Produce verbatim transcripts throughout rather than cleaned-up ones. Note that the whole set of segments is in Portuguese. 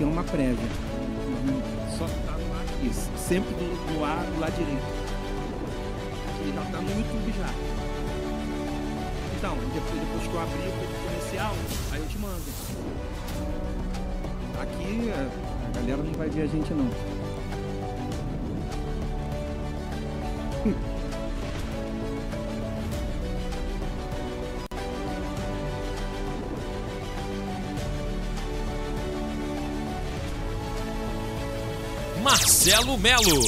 aqui é uma prévia. Só tá no ar aqui, sempre do, do ar do lado direito. Ele já tá no YouTube já. Então, depois, depois que eu abrir o comercial, aí eu te mando. Aqui a galera não vai ver a gente não. Marcelo Melo.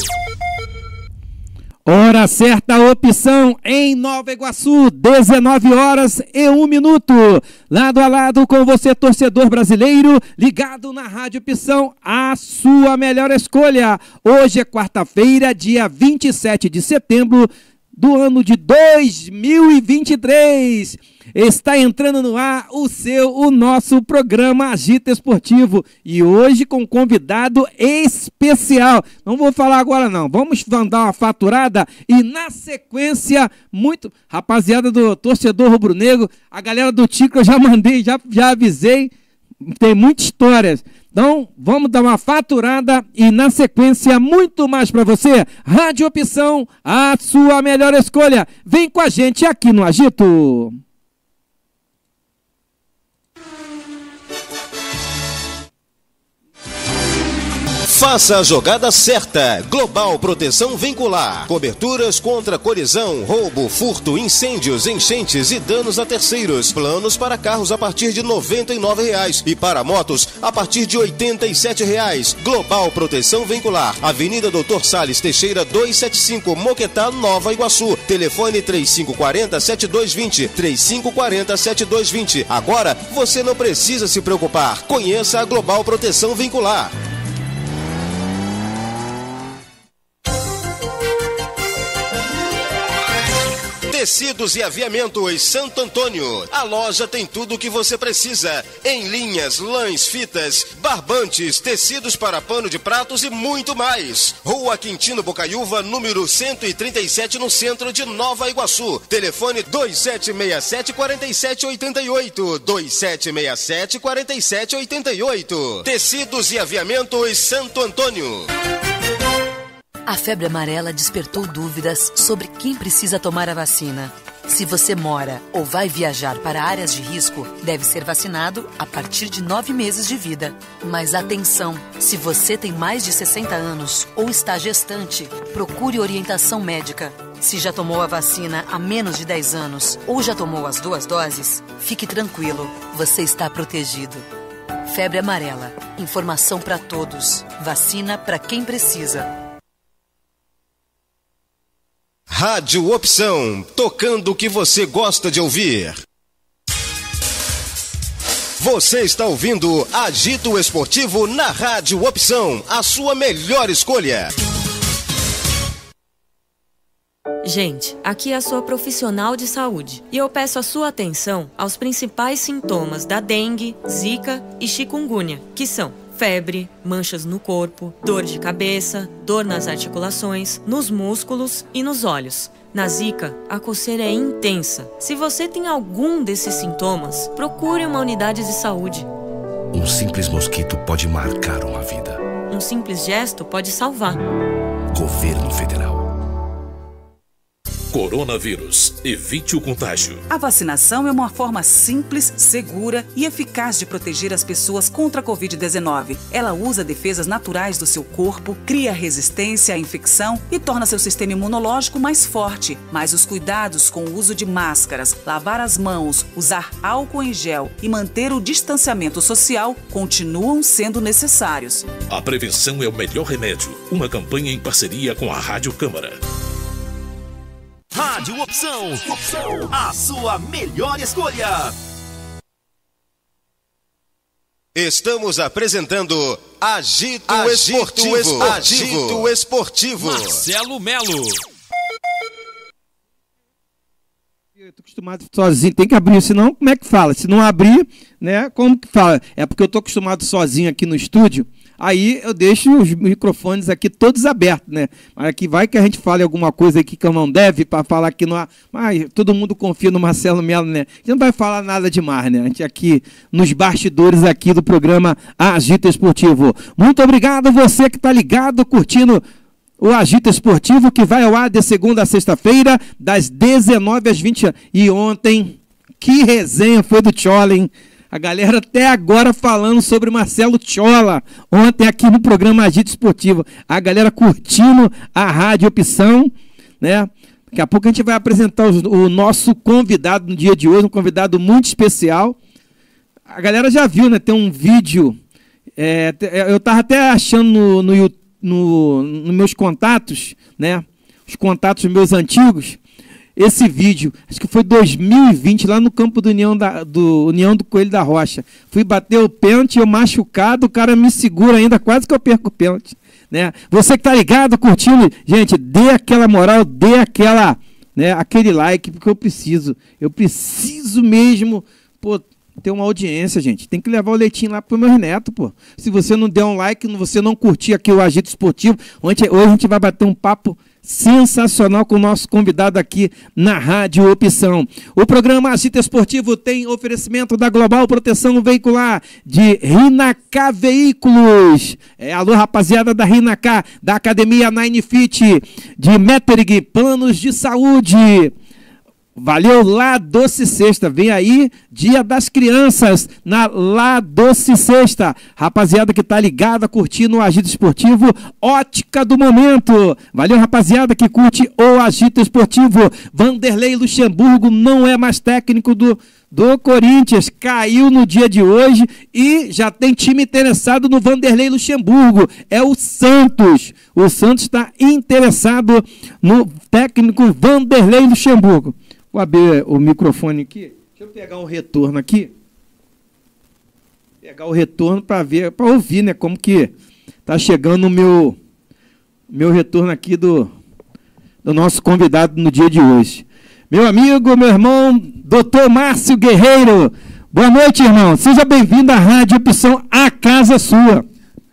Hora certa, opção em Nova Iguaçu, dezenove horas e um minuto. Lado a lado com você, torcedor brasileiro, ligado na Rádio Opção, a sua melhor escolha. Hoje é quarta-feira, dia vinte e sete de setembro do ano de dois mil e vinte e três. Está entrando no ar o seu, o nosso programa Agito Esportivo. E hoje com um convidado especial. Não vou falar agora não. Vamos dar uma faturada e na sequência, muito... Rapaziada do torcedor rubro-negro, a galera do Tico eu já mandei, já, já avisei. Tem muitas histórias. Então, vamos dar uma faturada e na sequência, muito mais para você. Rádio Opção, a sua melhor escolha. Vem com a gente aqui no Agito. Faça a jogada certa. Global Proteção Veicular. Coberturas contra colisão, roubo, furto, incêndios, enchentes e danos a terceiros. Planos para carros a partir de noventa e nove reais e para motos a partir de oitenta e sete reais. Global Proteção Veicular. Avenida Doutor Salles Teixeira duzentos e setenta e cinco, Moquetá, Nova Iguaçu. Telefone três cinco quatro zero, sete dois dois zero. três cinco quatro zero, sete dois dois zero. Agora você não precisa se preocupar. Conheça a Global Proteção Veicular. Tecidos e Aviamentos Santo Antônio. A loja tem tudo o que você precisa. Em linhas, lãs, fitas, barbantes, tecidos para pano de pratos e muito mais. Rua Quintino Bocaiúva, número cento e trinta e sete, no centro de Nova Iguaçu. Telefone dois sete seis sete, quatro sete oito oito. dois sete seis sete, quatro sete oito oito. Tecidos e Aviamentos Santo Antônio. A febre amarela despertou dúvidas sobre quem precisa tomar a vacina. Se você mora ou vai viajar para áreas de risco, deve ser vacinado a partir de nove meses de vida. Mas atenção, se você tem mais de sessenta anos ou está gestante, procure orientação médica. Se já tomou a vacina há menos de dez anos ou já tomou as duas doses, fique tranquilo, você está protegido. Febre amarela, informação para todos, vacina para quem precisa. Rádio Opção, tocando o que você gosta de ouvir. Você está ouvindo Agito Esportivo na Rádio Opção, a sua melhor escolha. Gente, aqui é a sua profissional de saúde e eu peço a sua atenção aos principais sintomas da dengue, zika e chikungunya, que são febre, manchas no corpo, dor de cabeça, dor nas articulações, nos músculos e nos olhos. Na zika, a coceira é intensa. Se você tem algum desses sintomas, procure uma unidade de saúde. Um simples mosquito pode marcar uma vida. Um simples gesto pode salvar. Governo Federal. Coronavírus. Evite o contágio. A vacinação é uma forma simples, segura e eficaz de proteger as pessoas contra a covid dezenove. Ela usa defesas naturais do seu corpo, cria resistência à infecção e torna seu sistema imunológico mais forte. Mas os cuidados com o uso de máscaras, lavar as mãos, usar álcool em gel e manter o distanciamento social continuam sendo necessários. A prevenção é o melhor remédio. Uma campanha em parceria com a Rádio Câmara. Rádio Opção, Opção, a sua melhor escolha. Estamos apresentando Agito, Agito Esportivo. Esportivo. Agito Esportivo. Marcelo Melo. Eu tô acostumado sozinho, tem que abrir, senão como é que fala? Se não abrir, né, como que fala? É porque eu tô acostumado sozinho aqui no estúdio, aí eu deixo os microfones aqui todos abertos, né? Mas aqui vai que a gente fale alguma coisa aqui que eu não deve, para falar que não há... Mas todo mundo confia no Marcelo Melo, né? A gente não vai falar nada demais, né? A gente aqui, nos bastidores aqui do programa Agito Esportivo. Muito obrigado você que está ligado, curtindo o Agito Esportivo, que vai ao ar de segunda a sexta-feira, das dezenove às vinte. E ontem, que resenha foi do Tchola, hein? A galera até agora falando sobre Marcelo Tchola, ontem aqui no programa Agito Esportivo. A galera curtindo a Rádio Opção, né? Daqui a pouco a gente vai apresentar os, o nosso convidado no dia de hoje, um convidado muito especial. A galera já viu, né? Tem um vídeo, é, eu estava até achando no, no YouTube, no, nos meus contatos, né? Os contatos meus antigos. Esse vídeo, acho que foi dois mil e vinte, lá no campo do União, da, do União do Coelho da Rocha. Fui bater o pênalti, eu machucado, o cara me segura ainda, quase que eu perco o pênalti. Né? Você que tá ligado, curtindo, gente, dê aquela moral, dê aquela, né, aquele like, porque eu preciso. Eu preciso mesmo, pô, ter uma audiência, gente. Tem que levar o leitinho lá pro meus netos, pô. Se você não der um like, você não curtir aqui o Agito Esportivo, hoje a gente vai bater um papo sensacional com o nosso convidado aqui na Rádio Opção. O programa Agito Esportivo tem oferecimento da Global Proteção Veicular, de Rinacá Veículos. É, alô, rapaziada da Rinacá, da Academia Nine Fit, de Metterig, Planos de Saúde. Valeu, La Doce Sexta, vem aí, Dia das Crianças, na La Doce Sexta. Rapaziada que tá ligada, curtindo o Agito Esportivo, Ótica do Momento. Valeu, rapaziada que curte o Agito Esportivo. Vanderlei Luxemburgo não é mais técnico do, do Corinthians, caiu no dia de hoje e já tem time interessado no Vanderlei Luxemburgo, é o Santos. O Santos está interessado no técnico Vanderlei Luxemburgo. Vou abrir o microfone aqui. Deixa eu pegar um retorno aqui. Pegar o retorno para ver, para ouvir, né? Como que tá chegando o meu, meu retorno aqui do, do nosso convidado no dia de hoje. Meu amigo, meu irmão, doutor Márcio Guerreiro. Boa noite, irmão. Seja bem-vindo à Rádio Opção, a casa sua.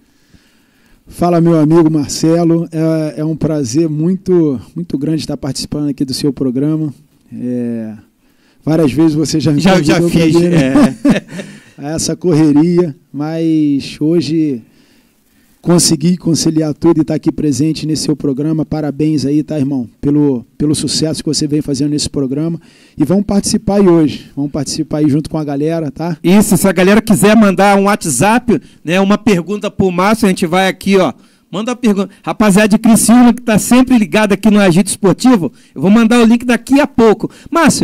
Fala, meu amigo Marcelo. É, é um prazer muito, muito grande estar participando aqui do seu programa. É, várias vezes você já me já, já fiz mim, né? é. essa correria, mas hoje consegui conciliar tudo e estar aqui presente nesse seu programa. Parabéns aí, tá, irmão, pelo, pelo sucesso que você vem fazendo nesse programa. E vamos participar aí hoje, vamos participar aí junto com a galera, tá? Isso, se a galera quiser mandar um WhatsApp, né, uma pergunta pro Márcio, a gente vai aqui, ó. Manda uma pergunta. Rapaziada de Criciúma, que está sempre ligado aqui no Agito Esportivo, eu vou mandar o link daqui a pouco. Márcio,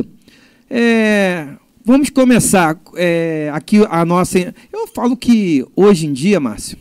é, vamos começar é, aqui a nossa... Eu falo que hoje em dia, Márcio,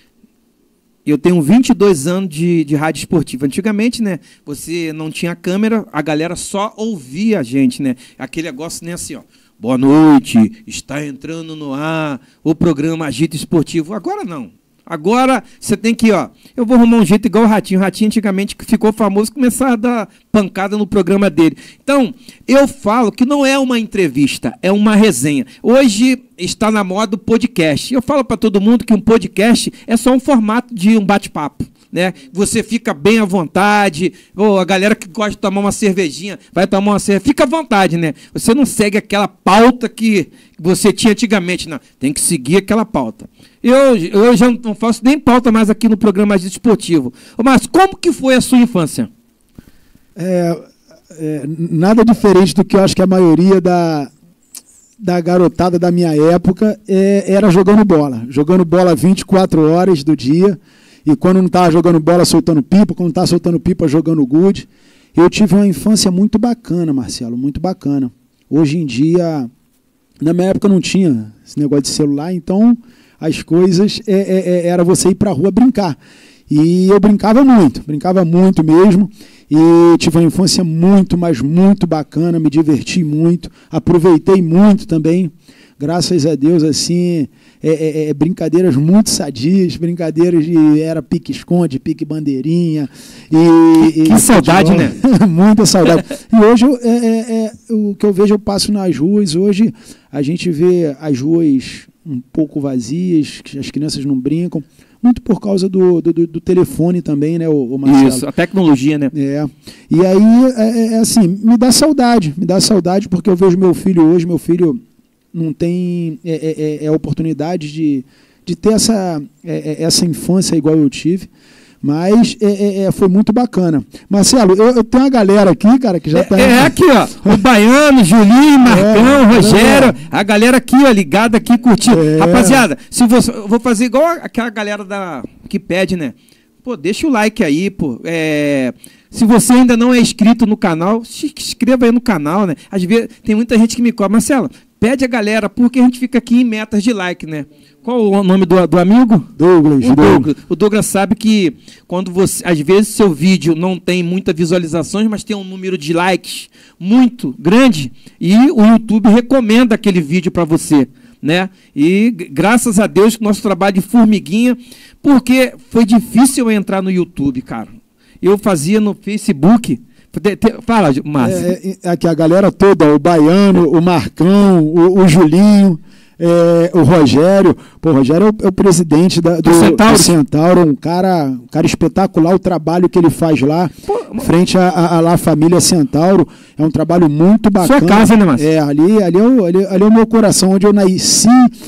eu tenho vinte e dois anos de, de rádio esportiva. Antigamente, né, você não tinha câmera, a galera só ouvia a gente, né? Aquele negócio nem assim, ó. Boa noite, está entrando no ar o programa Agito Esportivo. Agora não. Agora você tem que, ó, eu vou arrumar um jeito igual o Ratinho. O Ratinho antigamente ficou famoso, começar a dar pancada no programa dele. Então, eu falo que não é uma entrevista, é uma resenha. Hoje está na moda o podcast. Eu falo para todo mundo que um podcast é só um formato de um bate-papo, né? Você fica bem à vontade. Oh, a galera que gosta de tomar uma cervejinha, vai tomar uma cerveja, fica à vontade, né? Você não segue aquela pauta que você tinha antigamente, não. Tem que seguir aquela pauta. Eu, eu já não faço nem pauta mais aqui no programa Agito Esportivo. Mas como que foi a sua infância? É, é, nada diferente do que eu acho que a maioria da, da garotada da minha época é, era jogando bola. Jogando bola vinte e quatro horas do dia. E quando não estava jogando bola, soltando pipa. Quando estava soltando pipa, jogando gude. Eu tive uma infância muito bacana, Marcelo, muito bacana. Hoje em dia, na minha época não tinha esse negócio de celular, então as coisas é, é, é, era você ir para a rua brincar. E eu brincava muito, brincava muito mesmo. E tive uma infância muito, mas muito bacana, me diverti muito, aproveitei muito também. Graças a Deus, assim, é, é, é, brincadeiras muito sadias, brincadeiras de era pique-esconde, pique-bandeirinha. E, que e, saudade, né? Muita saudade. E hoje, é, é, é, o que eu vejo, eu passo nas ruas, hoje a gente vê as ruas um pouco vazias, as crianças não brincam, muito por causa do, do, do telefone também, né, o, o Marcelo? Isso, a tecnologia, né? É. E aí, é, é assim, me dá saudade, me dá saudade porque eu vejo meu filho hoje, meu filho não tem é, é, é oportunidade de, de ter essa, é, essa infância igual eu tive. Mas é, é, foi muito bacana. Marcelo, eu, eu tenho uma galera aqui, cara, que já é, tá... É aqui, ó. O Baiano, Julinho, Marcão, é, Rogério. É. A galera aqui, ó, ligada aqui, curtindo. É. Rapaziada, se você, eu vou fazer igual aquela galera da, que pede, né? Pô, deixa o like aí, pô. É, se você ainda não é inscrito no canal, se inscreva aí no canal, né? Às vezes tem muita gente que me cobra. Marcelo, pede a galera, porque a gente fica aqui em metas de like, né? Qual o nome do, do amigo? Douglas. O Douglas. O Douglas sabe que quando você, às vezes seu vídeo não tem muitas visualizações, mas tem um número de likes muito grande e o YouTube recomenda aquele vídeo para você, né? E graças a Deus que nosso trabalho de formiguinha, porque foi difícil eu entrar no YouTube, cara. Eu fazia no Facebook. Fala, Márcio. É, é, aqui a galera toda, o Baiano, o Marcão, o, o Julinho. É, o Rogério, pô, o Rogério é o, é o presidente da, do, do, Centauro. do Centauro, um cara, um cara espetacular, o trabalho que ele faz lá, pô, frente à a, a, a família Centauro, é um trabalho muito bacana. Sua casa, né, Márcio? É, ali, ali, é o, ali, ali é o meu coração, onde eu nasci,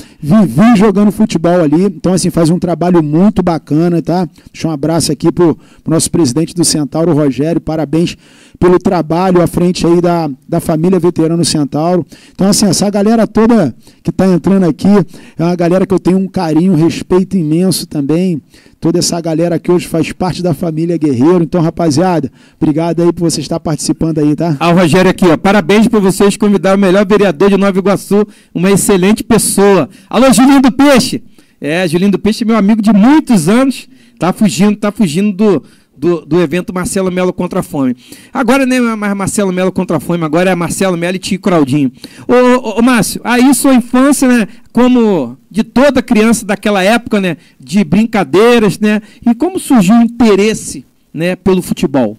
vivi jogando futebol ali, então assim, faz um trabalho muito bacana, tá? Deixa um abraço aqui pro, pro nosso presidente do Centauro, o Rogério, parabéns pelo trabalho à frente aí da, da família Veterano Centauro. Então assim, essa galera toda que está entrando aqui, é uma galera que eu tenho um carinho, um respeito imenso também, toda essa galera que hoje faz parte da família Guerreiro. Então, rapaziada, obrigado aí por você estar participando aí, tá? Ah, o Rogério aqui, ó, parabéns por vocês convidar o melhor vereador de Nova Iguaçu, uma excelente pessoa. Alô, Julinho do Peixe! É, Julinho do Peixe é meu amigo de muitos anos, tá fugindo, tá fugindo do... Do, do evento Marcelo Melo contra a Fome. Agora não é mais Marcelo Melo contra a Fome, agora é Marcelo Melo e Tio Claudinho. Ô, ô, ô Márcio, aí sua infância, né, como de toda criança daquela época, né, de brincadeiras, né, e como surgiu o interesse, né, pelo futebol?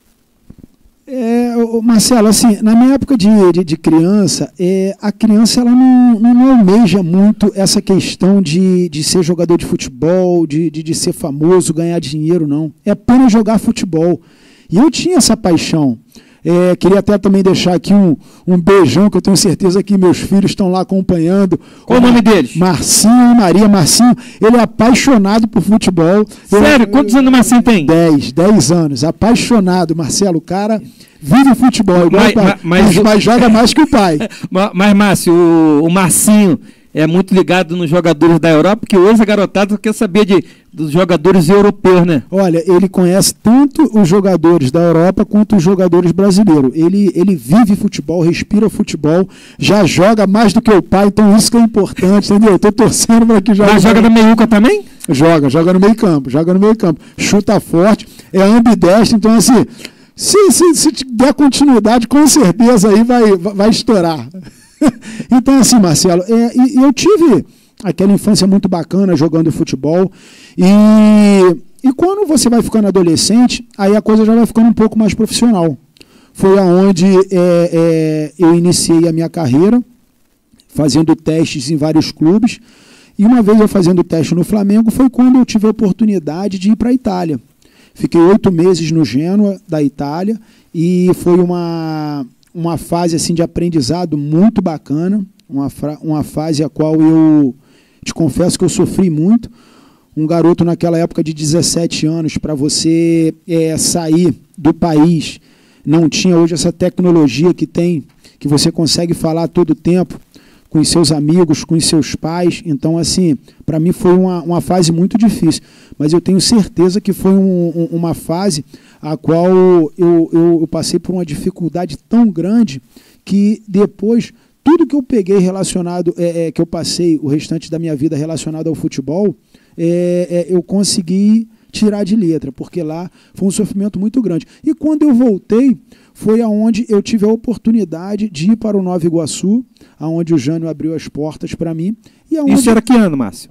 É, Marcelo, assim, na minha época de, de, de criança, é, a criança ela não, não, não almeja muito essa questão de, de ser jogador de futebol, de, de, de ser famoso, ganhar dinheiro, não. É apenas jogar futebol. E eu tinha essa paixão. É, queria até também deixar aqui um, um beijão, que eu tenho certeza que meus filhos estão lá acompanhando. Qual o nome deles? Marcinho e Maria. Marcinho, ele é apaixonado por futebol. Sério? Eu, Quantos anos o Marcinho tem? Dez, dez anos. Apaixonado, Marcelo. O cara vive futebol, igual mas, o pai, mas, mas, mas joga mais que o pai. Mas, mas Márcio, o, o Marcinho é muito ligado nos jogadores da Europa, porque hoje a garotada quer saber de, dos jogadores europeus, né? Olha, ele conhece tanto os jogadores da Europa quanto os jogadores brasileiros. Ele, ele vive futebol, respira futebol, já joga mais do que o pai, então isso que é importante, entendeu? Eu tô torcendo para que jogue. Mas joga na meiuca também? Joga, joga no meio campo, joga no meio campo. Chuta forte, é ambidestro, então assim, se, se, se der continuidade, com certeza aí vai, vai estourar. Então, assim, Marcelo, é, eu tive aquela infância muito bacana jogando futebol e, e quando você vai ficando adolescente, aí a coisa já vai ficando um pouco mais profissional. Foi aonde é, é, eu iniciei a minha carreira, fazendo testes em vários clubes, e uma vez eu fazendo teste no Flamengo, foi quando eu tive a oportunidade de ir para a Itália. Fiquei oito meses no Genoa, da Itália, e foi uma... uma fase assim, de aprendizado muito bacana, uma, uma fase a qual eu te confesso que eu sofri muito. Um garoto naquela época de dezessete anos, para você é, sair do país, não tinha hoje essa tecnologia que tem, que você consegue falar todo o tempo com os seus amigos, com os seus pais. Então, assim, para mim foi uma, uma fase muito difícil, mas eu tenho certeza que foi um, um, uma fase a qual eu, eu, eu passei por uma dificuldade tão grande que depois, tudo que eu peguei relacionado, é, é, que eu passei o restante da minha vida relacionado ao futebol, é, é, eu consegui tirar de letra, porque lá foi um sofrimento muito grande. E quando eu voltei, foi aonde eu tive a oportunidade de ir para o Nova Iguaçu, aonde o Jânio abriu as portas para mim. E aonde... Isso era que ano, Márcio?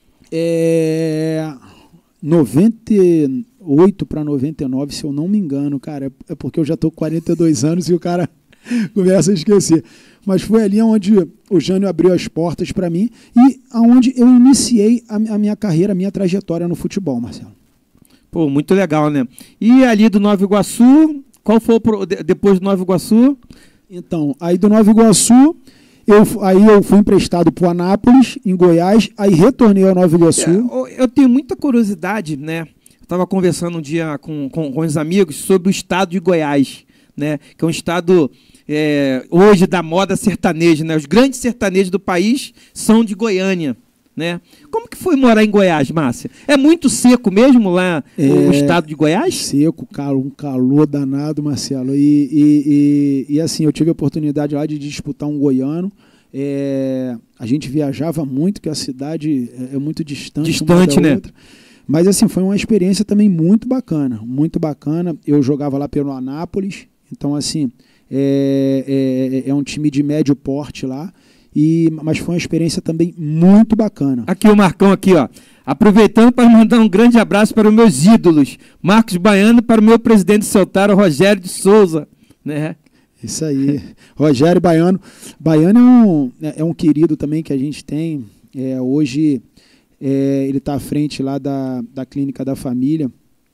É... noventa e oito para noventa e nove, se eu não me engano, cara. É porque eu já estou com quarenta e dois anos e o cara começa a esquecer. mas foi ali onde o Jânio abriu as portas para mim e aonde eu iniciei a, a minha carreira, a minha trajetória no futebol, Marcelo. Pô, muito legal, né? E ali do Nova Iguaçu, qual foi o pro, depois do Nova Iguaçu? Então, aí do Nova Iguaçu, eu, aí eu fui emprestado para o Anápolis, em Goiás, aí retornei ao Nova Iguaçu. É, eu tenho muita curiosidade, né? Eu estava conversando um dia com, com, com os amigos sobre o estado de Goiás, né? Que é um estado é, hoje da moda sertaneja, né? Os grandes sertanejos do país são de Goiânia, né? Como que foi morar em Goiás, Márcia? É muito seco mesmo lá é, o estado de Goiás? Seco, calor, um calor danado, Marcelo. E, e, e, e assim, eu tive a oportunidade lá de disputar um goiano. É, a gente viajava muito, que a cidade é muito distante. Distante, né? Outra. Mas assim, foi uma experiência também muito bacana, muito bacana. Eu jogava lá pelo Anápolis, então assim, é, é, é um time de médio porte lá. E, mas foi uma experiência também muito bacana. Aqui o Marcão, aqui, ó. Aproveitando para mandar um grande abraço para os meus ídolos. Marcos Baiano, para o meu presidente de Soltaro, Rogério de Souza. Né? Isso aí. Rogério Baiano. Baiano é um, é um querido também que a gente tem. É, hoje é, ele está à frente lá da, da Clínica da Família.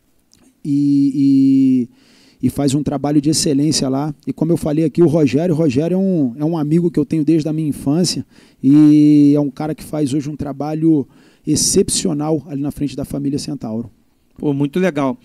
E... e e faz um trabalho de excelência lá. E como eu falei aqui, o Rogério, o Rogério é um, é um amigo que eu tenho desde a minha infância e é um cara que faz hoje um trabalho excepcional ali na frente da família Centauro. Pô, muito legal.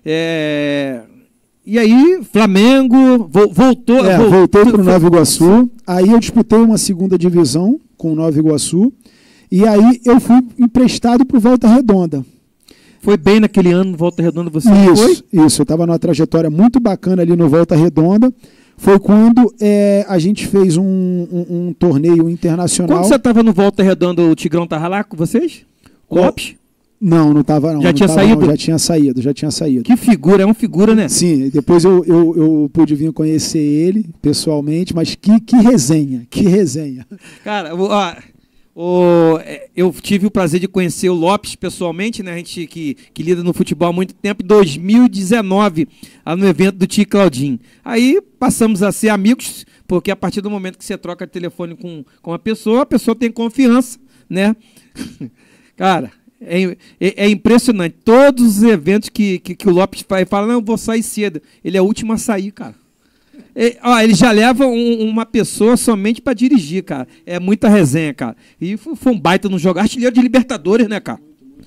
É... E aí, Flamengo, vo voltou... É, voltou voltei para o Nova Iguaçu, aí eu disputei uma segunda divisão com o Nova Iguaçu e aí eu fui emprestado para o Volta Redonda. Foi bem naquele ano, Volta Redonda, você isso, foi? Isso, eu estava numa trajetória muito bacana ali no Volta Redonda. Foi quando é, a gente fez um, um, um torneio internacional. Quando você estava no Volta Redonda, o Tigrão estava lá com vocês? Lopes? Não, não estava não. Já não tinha tava, saído? Não, já tinha saído, já tinha saído. Que figura, é uma figura, né? Sim, depois eu, eu, eu pude vir conhecer ele pessoalmente, mas que, que resenha, que resenha. Cara, ó... O, eu tive o prazer de conhecer o Lopes pessoalmente, né? A gente que, que lida no futebol há muito tempo, em dois mil e dezenove, no evento do Tio Claudinho. Aí passamos a ser amigos, porque a partir do momento que você troca de telefone com, com a pessoa, a pessoa tem confiança, né? Cara, é, é, é impressionante. Todos os eventos que, que, que o Lopes faz, fala, não, eu vou sair cedo. Ele é o último a sair, cara. Ele, ó, ele já leva um, uma pessoa somente para dirigir, cara. É muita resenha, cara. E foi, foi um baita no jogo. Artilheiro de Libertadores, né, cara?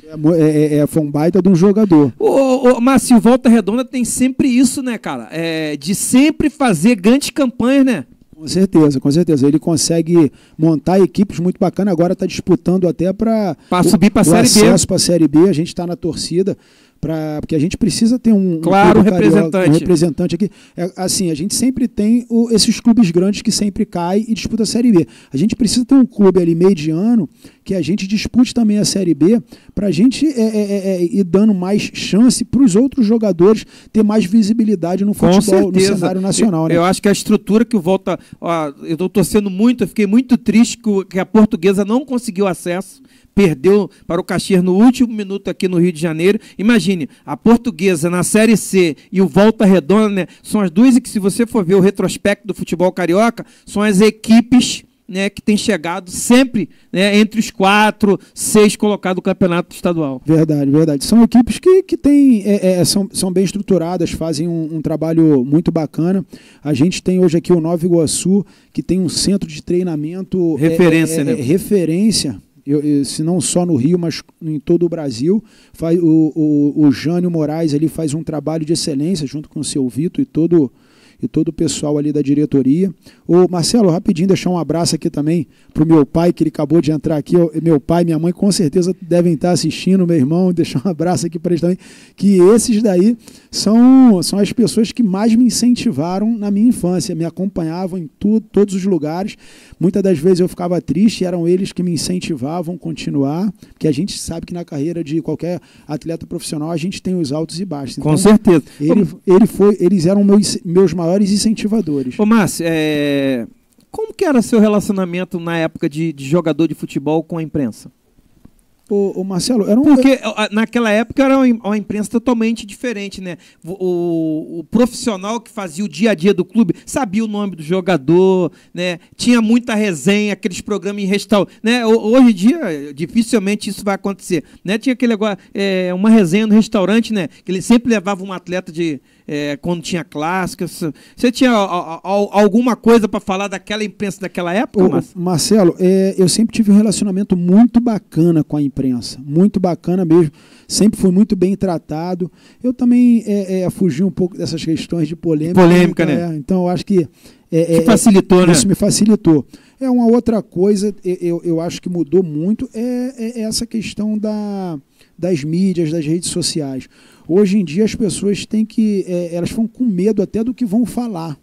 É, é, foi um baita de um jogador. Ô, ô, mas o Volta Redonda tem sempre isso, né, cara? É, de sempre fazer grandes campanhas, né? Com certeza, com certeza. Ele consegue montar equipes muito bacanas. Agora está disputando até para subir para a Série B. acesso para a Série B. A gente está na torcida. Pra, porque a gente precisa ter um, claro, um, representante. Carioca, um representante aqui. É, assim, a gente sempre tem o, esses clubes grandes que sempre caem e disputam a Série B. A gente precisa ter um clube ali mediano que a gente dispute também a Série B para a gente é, é, é, ir dando mais chance para os outros jogadores ter mais visibilidade no futebol, no cenário nacional. Eu, né? eu acho que a estrutura que o Volta... Ó, eu estou torcendo muito, eu fiquei muito triste que, que a Portuguesa não conseguiu acesso. Perdeu para o Caxias no último minuto aqui no Rio de Janeiro. Imagine, a Portuguesa na Série C e o Volta Redonda, né, são as duas que, se você for ver o retrospecto do futebol carioca, são as equipes, né, que têm chegado sempre, né, entre os quatro, seis colocados do campeonato estadual. Verdade, verdade. São equipes que, que têm, é, é, são, são bem estruturadas, fazem um, um trabalho muito bacana. A gente tem hoje aqui o Nova Iguaçu, que tem um centro de treinamento... Referência, é, é, né? É, referência. Eu, eu, se não só no Rio, mas em todo o Brasil. Faz, o, o, o Jânio Moraes ali faz um trabalho de excelência junto com o seu Vitor e todo, e todo o pessoal ali da diretoria. Ô, Marcelo, rapidinho, deixar um abraço aqui também para o meu pai, que ele acabou de entrar aqui. Meu pai e minha mãe com certeza devem estar assistindo, meu irmão, deixar um abraço aqui para eles também, que esses daí são, são as pessoas que mais me incentivaram na minha infância, me acompanhavam em tudo, todos os lugares. Muitas das vezes eu ficava triste, eram eles que me incentivavam a continuar, porque a gente sabe que na carreira de qualquer atleta profissional a gente tem os altos e baixos. Então, com certeza. Ele, ele foi, eles eram meus, meus maiores incentivadores. Ô, Márcio, é... como que era seu relacionamento na época de, de jogador de futebol com a imprensa? o, o Marcelo, era um... Porque naquela época era uma imprensa totalmente diferente, né? O, o, o profissional que fazia o dia a dia do clube sabia o nome do jogador, né? Tinha muita resenha, aqueles programas em restaurante, né? Hoje em dia, dificilmente isso vai acontecer, né? Tinha aquele negócio, é, uma resenha no restaurante, né? Que ele sempre levava um atleta de... É, quando tinha clássicos. Você tinha a, a, a, alguma coisa para falar daquela imprensa daquela época, Marcelo? Marcelo, é, eu sempre tive um relacionamento muito bacana com a imprensa, muito bacana mesmo, sempre fui muito bem tratado. Eu também é, é, fugi um pouco dessas questões de polêmica. Polêmica, né? É, então, eu acho que... É, é, facilitou, isso né? Isso me facilitou. É uma outra coisa, eu, eu acho que mudou muito, é, é essa questão da, das mídias, das redes sociais. Hoje em dia as pessoas têm que, é, elas ficam com medo até do que vão falar,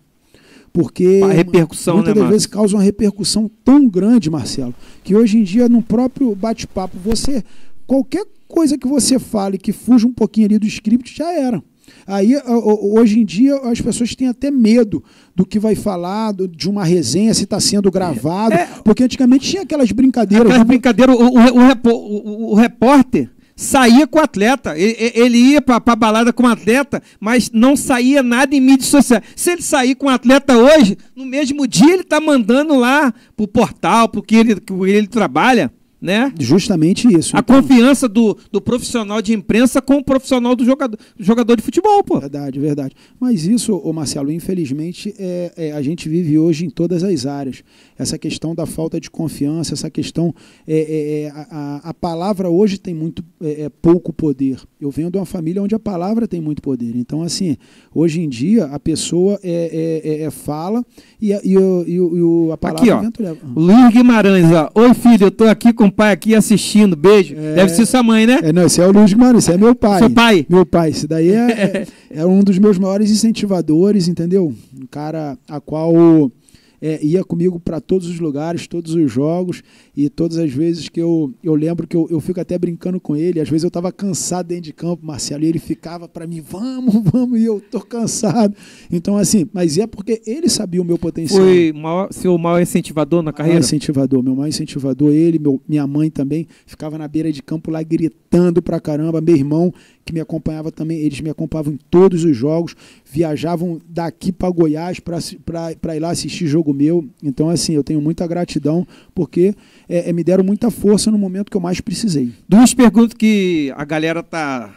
porque a repercussão, muitas né, das vezes causa uma repercussão tão grande, Marcelo, que hoje em dia no próprio bate-papo, você, qualquer coisa que você fale que fuja um pouquinho ali do script, já era. Aí, hoje em dia, as pessoas têm até medo do que vai falar, de uma resenha, se está sendo gravado, é, porque antigamente tinha aquelas brincadeiras. Aquelas brincadeiras, o, o, o, repó, o, o repórter saía com o atleta, ele, ele ia para a balada com o atleta, mas não saía nada em mídia social. Se ele sair com o atleta hoje, no mesmo dia ele está mandando lá para o portal, porque ele, que ele trabalha. Né? Justamente isso. A então, confiança do, do profissional de imprensa com o profissional do jogador, do jogador de futebol, pô. Verdade, verdade. Mas isso, ô Marcelo, infelizmente, é, é, a gente vive hoje em todas as áreas. Essa questão da falta de confiança, essa questão... É, é, a, a palavra hoje tem muito é, é, pouco poder. Eu venho de uma família onde a palavra tem muito poder. Então, assim, hoje em dia, a pessoa é, é, é, fala e a, e, o, e, o, e a palavra... Aqui, ó, vento leva. Luiz Guimarães, ó. Oi, filho, eu tô aqui com o pai aqui assistindo, beijo. É, deve ser sua mãe, né? É, não, esse é o Luiz Guimarães, esse é meu pai. Seu pai? Meu pai, esse daí é, é, é um dos meus maiores incentivadores, entendeu? Um cara a qual é, ia comigo para todos os lugares, todos os jogos, e todas as vezes que eu, eu lembro que eu, eu fico até brincando com ele, às vezes eu estava cansado dentro de campo, Marcelo, e ele ficava para mim, vamos, vamos, e eu tô cansado. Então, assim, mas é porque ele sabia o meu potencial. Foi maior, seu maior incentivador na carreira? Maior incentivador, meu maior incentivador, ele, meu, minha mãe também, ficava na beira de campo lá gritando pra caramba, meu irmão, que me acompanhava também, eles me acompanhavam em todos os jogos, viajavam daqui para Goiás para ir lá assistir jogo meu. Então, assim, eu tenho muita gratidão, porque é, é, me deram muita força no momento que eu mais precisei. Duas perguntas que a galera tá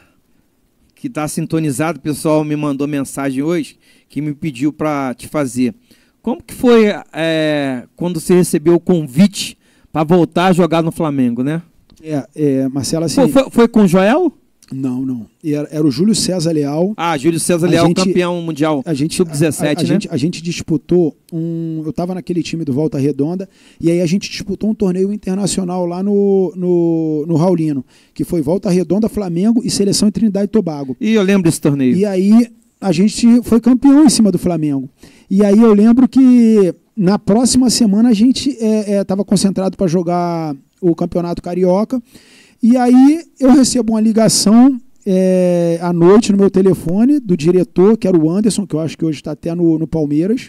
que tá sintonizado, o pessoal me mandou mensagem hoje, que me pediu para te fazer. Como que foi é, quando você recebeu o convite para voltar a jogar no Flamengo, né? É, é Marcelo, assim... Foi, foi, foi com o Joel? Não, não. Era, era o Júlio César Leal. Ah, Júlio César Leal, gente, campeão mundial sub dezessete, né? Gente, a gente disputou um... Eu estava naquele time do Volta Redonda, e aí a gente disputou um torneio internacional lá no, no, no Raulino, que foi Volta Redonda, Flamengo e Seleção em Trinidade e Tobago. E eu lembro desse torneio. E aí a gente foi campeão em cima do Flamengo. E aí eu lembro que na próxima semana a gente estava é, é, concentrado para jogar o Campeonato Carioca. E aí eu recebo uma ligação é, à noite no meu telefone do diretor, que era o Anderson, que eu acho que hoje está até no, no Palmeiras.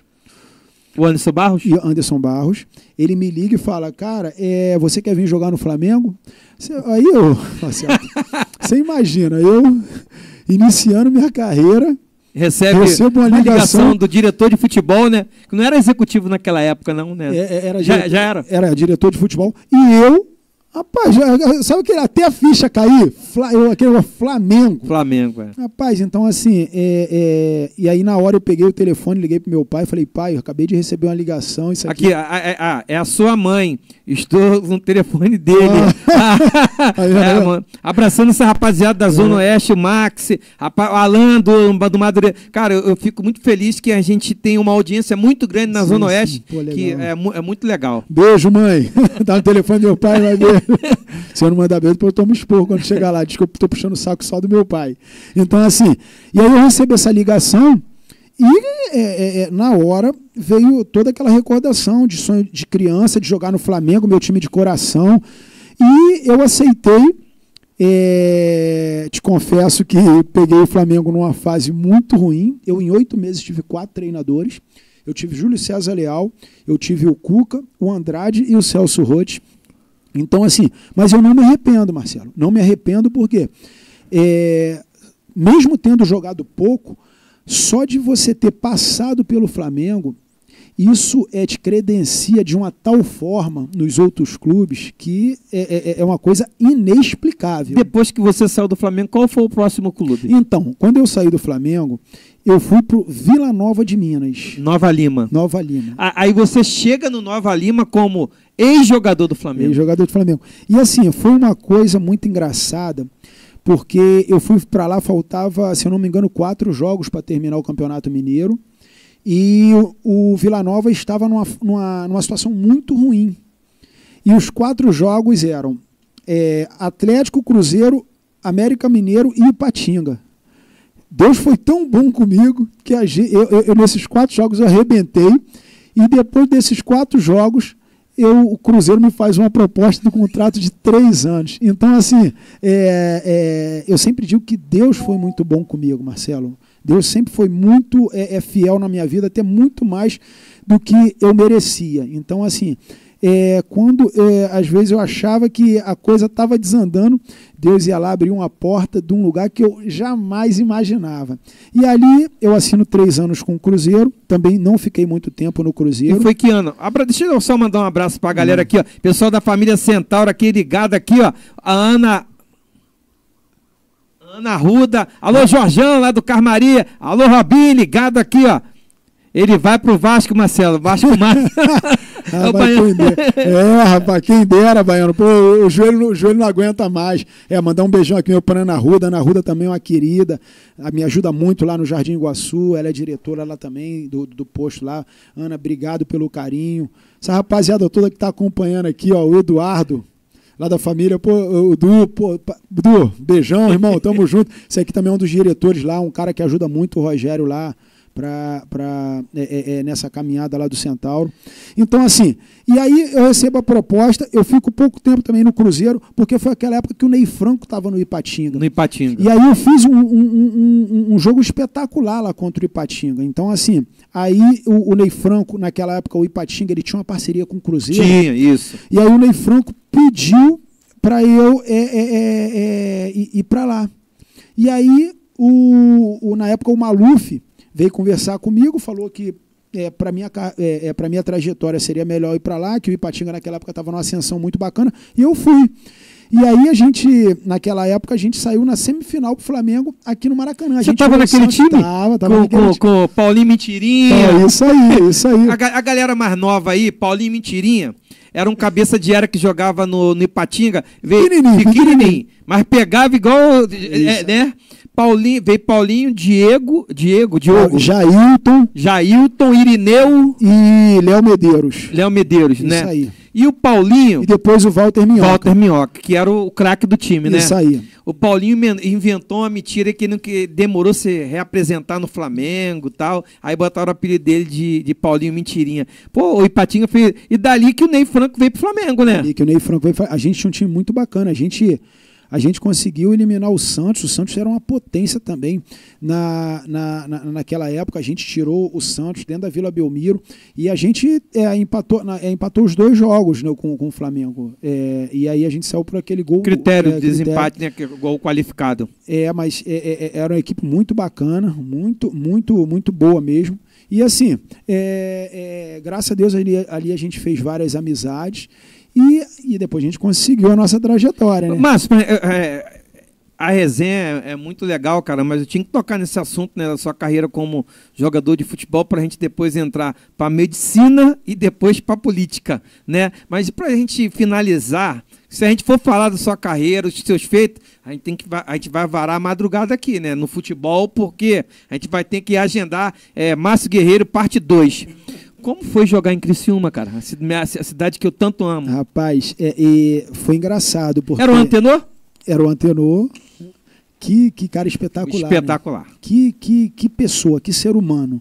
O Anderson Barros? E Anderson Barros. Ele me liga e fala, cara, é, você quer vir jogar no Flamengo? Aí eu, Marcelo, você imagina, eu iniciando minha carreira, recebe recebo uma, uma ligação, ligação do diretor de futebol, né? Que não era executivo naquela época, não, né? É, era já, diretor, já era? Era diretor de futebol. E eu... Rapaz, sabe que até a ficha cair? Eu, aquele Flamengo. Flamengo, é. Rapaz, então assim, é, é, e aí na hora eu peguei o telefone, liguei pro meu pai, falei, pai, eu acabei de receber uma ligação, isso aqui... Aqui, a, a, a, é a sua mãe, estou no telefone dele. Ah. é, mano, abraçando essa rapaziada da Zona é. Oeste, o Max, o Alan do, do Madureira. Cara, eu, eu fico muito feliz que a gente tem uma audiência muito grande na sim, Zona sim. Oeste, pô, que é, é muito legal. Beijo, mãe. Tá no telefone do meu pai, vai ver. Se eu não mandar beijo, depois eu tomo expor quando chegar lá. Desculpa, estou puxando o saco só do meu pai. Então, assim, e aí eu recebi essa ligação e é, é, na hora veio toda aquela recordação de sonho de criança, de jogar no Flamengo, meu time de coração. E eu aceitei. É, te confesso que peguei o Flamengo numa fase muito ruim. Eu, em oito meses, tive quatro treinadores. Eu tive Júlio César Leal, eu tive o Cuca, o Andrade e o Celso Roth. Então, assim, mas eu não me arrependo, Marcelo. Não me arrependo porque, é, mesmo tendo jogado pouco, só de você ter passado pelo Flamengo, isso é, te credencia de uma tal forma nos outros clubes que é, é, é uma coisa inexplicável. Depois que você saiu do Flamengo, qual foi o próximo clube? Então, quando eu saí do Flamengo, eu fui para o Vila Nova de Minas. Nova Lima. Nova Lima. Aí você chega no Nova Lima como ex-jogador do Flamengo. Ex-jogador do Flamengo. E assim, foi uma coisa muito engraçada, porque eu fui para lá, faltava, se eu não me engano, quatro jogos para terminar o Campeonato Mineiro, e o, o Vila Nova estava numa, numa, numa situação muito ruim. E os quatro jogos eram é, Atlético, Cruzeiro, América Mineiro e Ipatinga. Deus foi tão bom comigo que a, eu, eu, eu, nesses quatro jogos eu arrebentei, e depois desses quatro jogos eu, o Cruzeiro me faz uma proposta de contrato de três anos. Então, assim, é, é, eu sempre digo que Deus foi muito bom comigo, Marcelo. Deus sempre foi muito é, é, fiel na minha vida, até muito mais do que eu merecia. Então, assim, é, quando é, às vezes eu achava que a coisa estava desandando, Deus ia lá abrir uma porta de um lugar que eu jamais imaginava. E ali eu assino três anos com o Cruzeiro, também não fiquei muito tempo no Cruzeiro. E foi que ano? Abra, deixa eu só mandar um abraço para a galera aqui, ó. Pessoal da família Centauro aqui ligado aqui, ó. A Ana... Ana Ruda, alô Jorjão lá do Carmaria, alô Robinho, ligado aqui, ó. Ele vai pro Vasco, Marcelo, Vasco Massa. ah, é, é, rapaz, quem dera, Baiano. Pô, o joelho, o joelho não aguenta mais. É, mandar um beijão aqui meu para Ana Ruda. Ana Ruda também é uma querida, me ajuda muito lá no Jardim Iguaçu, ela é diretora lá também do, do posto lá. Ana, obrigado pelo carinho. Essa rapaziada toda que tá acompanhando aqui, ó, o Eduardo, lá da família, pô, o Du, pô, Du, beijão, irmão, tamo junto. Esse aqui também é um dos diretores lá, um cara que ajuda muito o Rogério lá pra, pra, é, é, nessa caminhada lá do Centauro. Então, assim, e aí eu recebo a proposta, eu fico pouco tempo também no Cruzeiro, porque foi aquela época que o Ney Franco estava no Ipatinga. No Ipatinga. E aí eu fiz um, um, um, um jogo espetacular lá contra o Ipatinga. Então, assim, aí o, o Ney Franco, naquela época, o Ipatinga, ele tinha uma parceria com o Cruzeiro. Tinha, isso. E aí o Ney Franco pediu para eu é, é, é, é, ir, ir para lá. E aí, o, o, na época, o Maluf veio conversar comigo, falou que é, para minha, é, é, para minha trajetória seria melhor ir para lá, que o Ipatinga naquela época estava numa ascensão muito bacana, e eu fui. E aí a gente, naquela época, a gente saiu na semifinal pro Flamengo aqui no Maracanã. A Você estava naquele time? Tava, tava com, naquele com, time. Com Paulinho Mentirinha. É, isso aí, isso aí. A, a galera mais nova aí, Paulinho Mentirinha, era um cabeça de área que jogava no, no Ipatinga, veio pequenininho, pequenininho, mas pegava igual, é, né? Paulinho, veio Paulinho, Diego, Diego, Diogo, Jailton, Jailton, Irineu e Léo Medeiros. Léo Medeiros, isso né? Isso aí. E o Paulinho... E depois o Walter Minhoca. Walter Minhoca, que era o craque do time, né? Isso aí. O Paulinho inventou uma mentira que, não, que demorou a se reapresentar no Flamengo e tal. Aí botaram o apelido dele de, de Paulinho Mentirinha. Pô, o Ipatinga fez... E dali que o Ney Franco veio pro Flamengo, né? E que o Ney Franco veio... A gente tinha um time muito bacana. A gente... A gente conseguiu eliminar o Santos. O Santos era uma potência também. Na, na, na, naquela época, a gente tirou o Santos dentro da Vila Belmiro e a gente é, empatou, é, empatou os dois jogos, né, com, com o Flamengo. É, e aí a gente saiu por aquele gol. Critério é, de desempate, né? Gol qualificado. É, mas é, é, era uma equipe muito bacana, muito, muito, muito boa mesmo. E assim, é, é, graças a Deus ali, ali a gente fez várias amizades. E, e depois a gente conseguiu a nossa trajetória, né? Mas é, a resenha é muito legal, cara, mas eu tinha que tocar nesse assunto, né, da sua carreira como jogador de futebol, para a gente depois entrar para medicina e depois para política, né? Mas para a gente finalizar, se a gente for falar da sua carreira, os seus feitos, a gente, tem que, a gente vai varar a madrugada aqui, né, no futebol, porque a gente vai ter que agendar é, Márcio Guerreiro, parte dois. Como foi jogar em Criciúma, cara? A cidade que eu tanto amo. Rapaz, é, é, foi engraçado. Porque era o Antenor? Era o Antenor. Que, que cara espetacular. Espetacular. Né? Que, que, que pessoa, que ser humano.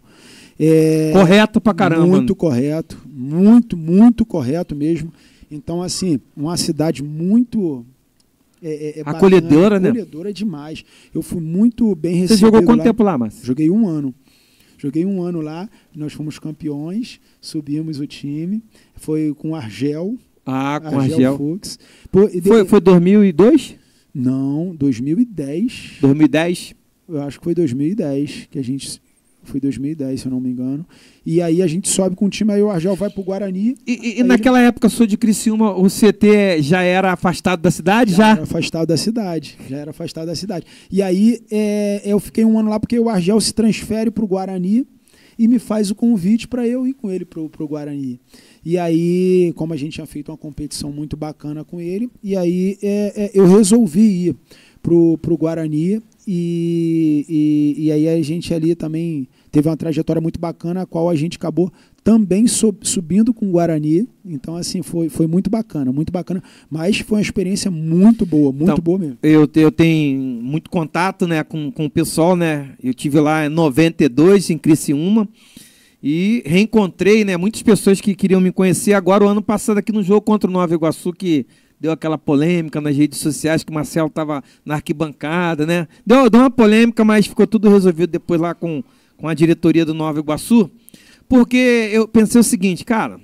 É, correto pra caramba. Muito correto. Muito, muito correto mesmo. Então, assim, uma cidade muito... É, é, acolhedora, bacana, né? Acolhedora demais. Eu fui muito bem recebido. Você jogou quanto lá. tempo lá, Márcio? Joguei um ano. Joguei um ano lá, nós fomos campeões, subimos o time, foi com o Argel, Ah, com Argel Argel. Fux. Pô, e Foi, de- foi dois mil e dois? Não, dois mil e dez. dois mil e dez? Eu acho que foi dois mil e dez que a gente... Foi dois mil e dez, se eu não me engano. E aí a gente sobe com o time, aí o Argel vai pro Guarani. E, e- e Aí naquela época, sou de Criciúma, o C T já era afastado da cidade? Já Já? era afastado da cidade. Já era afastado da cidade. E aí é, eu fiquei um ano lá porque o Argel se transfere pro Guarani e me faz o convite para eu ir com ele pro, pro Guarani. E aí, como a gente tinha feito uma competição muito bacana com ele, e aí é, é, eu resolvi ir pro, pro Guarani e, e, e aí a gente ali também teve uma trajetória muito bacana, a qual a gente acabou também sub, subindo com o Guarani. Então, assim, foi, foi muito bacana, muito bacana. Mas foi uma experiência muito boa, muito Então, boa mesmo. Eu, te- eu tenho muito contato, né, com, com o pessoal, né? Eu tive lá em noventa e dois, em Criciúma, e reencontrei, né, muitas pessoas que queriam me conhecer. Agora, o ano passado, aqui no jogo contra o Nova Iguaçu, que deu aquela polêmica nas redes sociais, que o Marcelo estava na arquibancada, né? Deu, deu uma polêmica, mas ficou tudo resolvido depois lá com, com a diretoria do Nova Iguaçu. Porque eu pensei o seguinte, cara,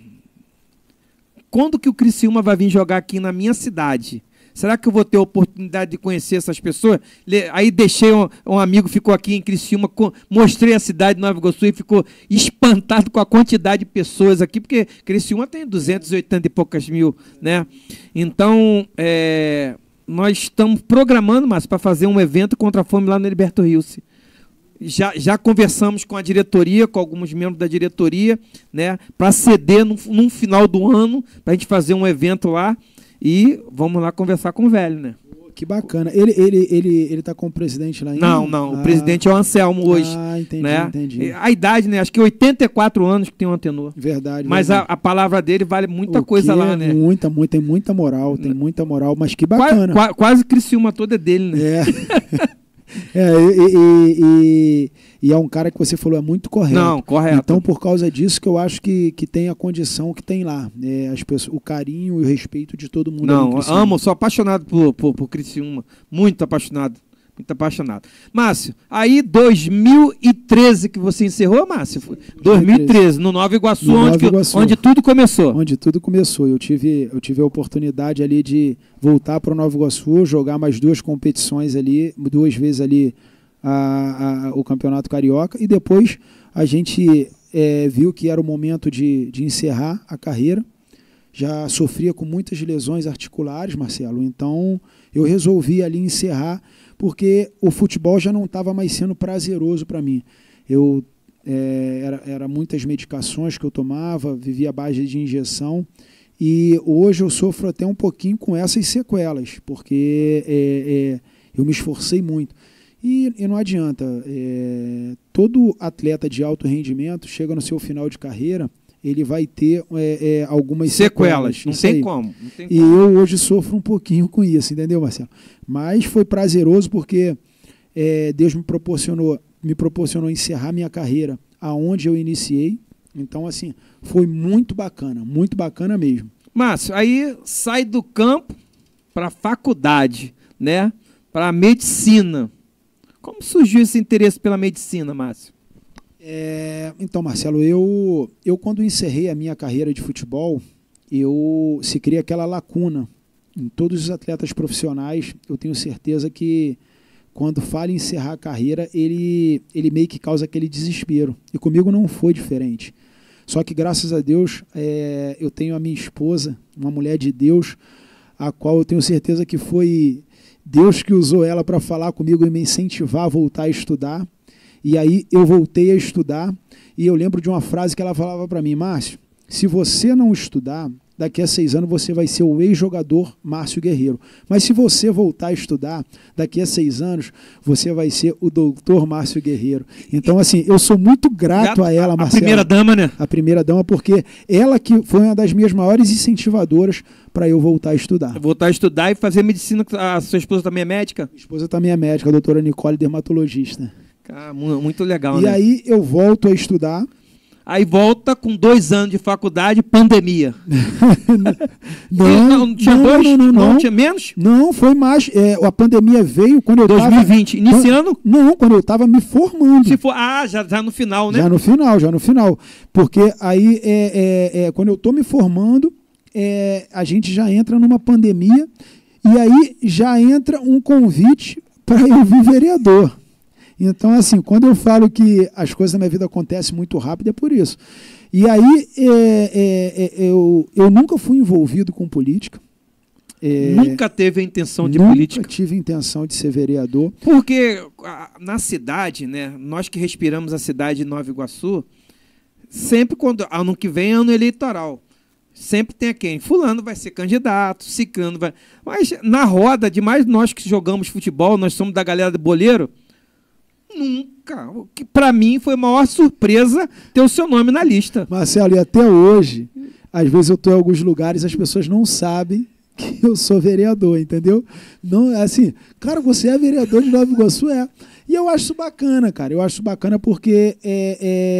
quando que o Criciúma vai vir jogar aqui na minha cidade? Será que eu vou ter a oportunidade de conhecer essas pessoas? Le- Aí deixei um, um amigo, ficou aqui em Criciúma, co- mostrei a cidade de Nova Iguaçu e ficou espantado com a quantidade de pessoas aqui, porque Criciúma tem duzentos e oitenta e poucas mil, né? Então, é, nós estamos programando, Márcio, para fazer um evento contra a fome lá no Heriberto Rilse. Já, já conversamos com a diretoria, com alguns membros da diretoria, né, para ceder no, num final do ano, para a gente fazer um evento lá e vamos lá conversar com o velho, né? Que bacana. Ele, ele, ele, ele tá como presidente lá ainda? Não, não, Ah, o presidente é o Anselmo hoje. Ah, entendi, né? entendi. A idade, né? Acho que oitenta e quatro anos que tem o Antenor. Verdade. Mas a, verdade. a palavra dele vale muita O coisa que lá, é né? Muita, muita, tem muita moral, tem muita moral, mas que Qua- bacana. qua- quase Criciúma toda é dele, né? É. É, e, e- e- e é um cara que você falou, é muito correto. Não, correto. Então, por causa disso que eu acho que, que tem a condição que tem lá. É, as pessoas, o carinho e o respeito de todo mundo. ali em Não, Criciúma. amo, sou apaixonado por, por, por Criciúma. Muito apaixonado. Muito apaixonado. Márcio, aí dois mil e treze que você encerrou, Márcio? Foi dois mil e treze, no Nova Iguaçu, No onde, Nova que- Iguaçu. onde tudo começou. Onde tudo começou. Eu tive, eu tive a oportunidade ali de voltar para o Nova Iguaçu, jogar mais duas competições ali, duas vezes ali a, a- o Campeonato Carioca, e depois a gente é, viu que era o momento de, de encerrar a carreira. Já sofria com muitas lesões articulares, Marcelo, então eu resolvi ali encerrar, porque o futebol já não estava mais sendo prazeroso para mim. Eu é, era, era muitas medicações que eu tomava, vivia à base de injeção, e hoje eu sofro até um pouquinho com essas sequelas, porque é, é, eu me esforcei muito. E, e não adianta, é, todo atleta de alto rendimento chega no seu final de carreira, ele vai ter é, é, algumas Sequelas, sequelas. não Isso tem aí. como. Não tem E como. eu hoje sofro um pouquinho com isso, entendeu, Marcelo? Mas foi prazeroso porque é, Deus me proporcionou, me proporcionou encerrar minha carreira aonde eu iniciei. Então, assim, foi muito bacana, muito bacana mesmo. Márcio, aí sai do campo para a faculdade, né? Para a medicina. Como surgiu esse interesse pela medicina, Márcio? É, então, Marcelo, eu, eu quando encerrei a minha carreira de futebol, eu se cria aquela lacuna. Em todos os atletas profissionais, eu tenho certeza que quando fala em encerrar a carreira, ele, ele meio que causa aquele desespero. E comigo não foi diferente. Só que, graças a Deus, é, eu tenho a minha esposa, uma mulher de Deus, a qual eu tenho certeza que foi Deus que usou ela para falar comigo e me incentivar a voltar a estudar. E aí eu voltei a estudar e eu lembro de uma frase que ela falava para mim: Márcio, se você não estudar, daqui a seis anos você vai ser o ex-jogador Márcio Guerreiro. Mas se você voltar a estudar, daqui a seis anos você vai ser o doutor Márcio Guerreiro. Então, assim, eu sou muito grato a ela, Marcelo. A primeira dama, né? A primeira dama, porque ela que foi uma das minhas maiores incentivadoras para eu voltar a estudar. Voltar a estudar e fazer medicina. A sua esposa também é médica? Minha esposa também é médica, a doutora Nicole, dermatologista. Ah, muito legal, e né? aí eu volto a estudar. Aí volta com dois anos de faculdade, pandemia. não, não, não tinha não, dois? Não, não, não. Não tinha menos? Não, foi mais. É, a pandemia veio quando eu dois mil e vinte, tava, iniciando? Não, quando eu estava me formando. Se for, ah, já, já no final, né? Já no final, já no final. Porque aí, é, é, é, quando eu estou me formando, é, é, a gente já entra numa pandemia e aí já entra um convite para eu vir vereador. Então, assim, quando eu falo que as coisas na minha vida acontecem muito rápido, é por isso. E aí, é, é, é, eu, eu nunca fui envolvido com política. É, nunca teve a intenção de nunca política? Nunca tive a intenção de ser vereador. Porque na cidade, né, nós que respiramos a cidade de Nova Iguaçu, sempre quando, ano que vem é ano eleitoral, sempre tem quem? Fulano vai ser candidato, ciclano vai... Mas na roda de mais nós que jogamos futebol, nós somos da galera do boleiro, nunca. O que para mim foi a maior surpresa ter o seu nome na lista. Marcelo, e até hoje, às vezes eu estou em alguns lugares, as pessoas não sabem que eu sou vereador, entendeu? Não, assim, cara, você é vereador de Nova Iguaçu, é. E eu acho isso bacana, cara. Eu acho isso bacana porque é,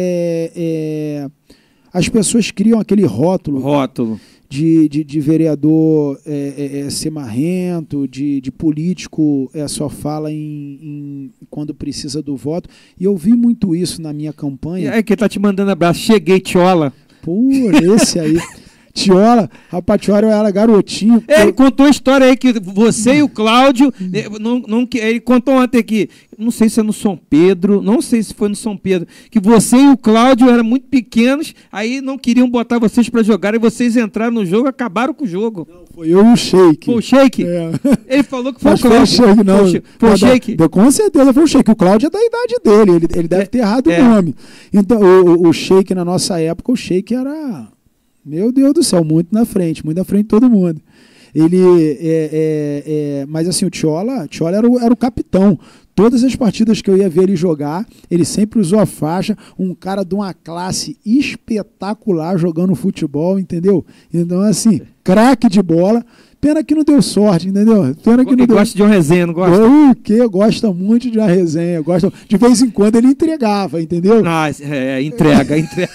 é, é, as pessoas criam aquele rótulo, rótulo. De, de, de vereador é, é, é, ser marrento, de, de político é, só fala em, em, quando precisa do voto. E eu vi muito isso na minha campanha. É que tá te mandando abraço. Cheguei, Tiola. Pô, esse aí. Tiola, rapaz, Tiola era garotinho. É, ele contou a história aí que você e o Cláudio, não, não, ele contou ontem aqui, não sei se é no São Pedro, não sei se foi no São Pedro, que você e o Cláudio eram muito pequenos, aí não queriam botar vocês para jogar, e vocês entraram no jogo e acabaram com o jogo. Não, foi eu e o Sheik. Foi o Sheik? É. Ele falou que foi Mas o Cláudio. Foi o Sheik, não. Foi, foi o Sheik? Com certeza foi o Sheik. O Cláudio é da idade dele, ele, ele deve ter errado é. o nome. Então, o, o Sheik, na nossa época, o Sheik era... Meu Deus do céu, muito na frente, muito na frente de todo mundo. Ele, é, é, é, mas assim, o Tiola, Tiola era, o, era o capitão. Todas as partidas que eu ia ver ele jogar, ele sempre usou a faixa, um cara de uma classe espetacular jogando futebol, entendeu? Então, assim, craque de bola. Pena que não deu sorte, entendeu? Pena que não deu... gosta de uma resenha, não gosta? O quê? Gosta muito de uma resenha. Gosta... De vez em quando ele entregava, entendeu? Não, é, entrega, entrega.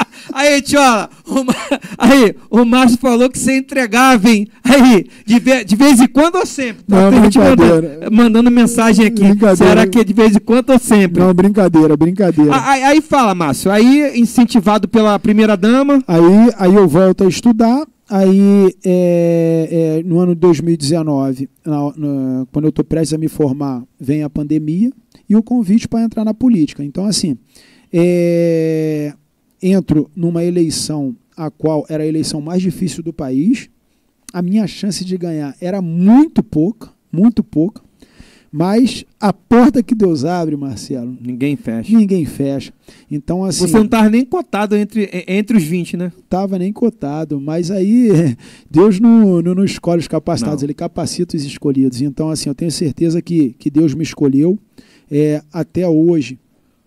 Aí, Tiola, o, aí, o Márcio falou que você entregava, hein? Aí, de, ve... de vez em quando ou sempre? Não, tá brincadeira. Mandando, mandando mensagem aqui. Será que é de vez em quando ou sempre? Não, brincadeira, brincadeira. Aí, aí fala, Márcio, aí incentivado pela primeira dama. Aí, aí eu volto a estudar. Aí, é, é, no ano de dois mil e dezenove, na, na, quando eu estou prestes a me formar, vem a pandemia e o convite para entrar na política. Então, assim, é, entro numa eleição a qual era a eleição mais difícil do país. A minha chance de ganhar era muito pouca, muito pouca. Mas a porta que Deus abre, Marcelo... Ninguém fecha. Ninguém fecha. Então, assim... Você não estava nem cotado entre, entre os vinte, né? Estava nem cotado. Mas aí, Deus não, não, não escolhe os capacitados, não. Ele capacita os escolhidos. Então, assim, eu tenho certeza que, que Deus me escolheu. É, até hoje,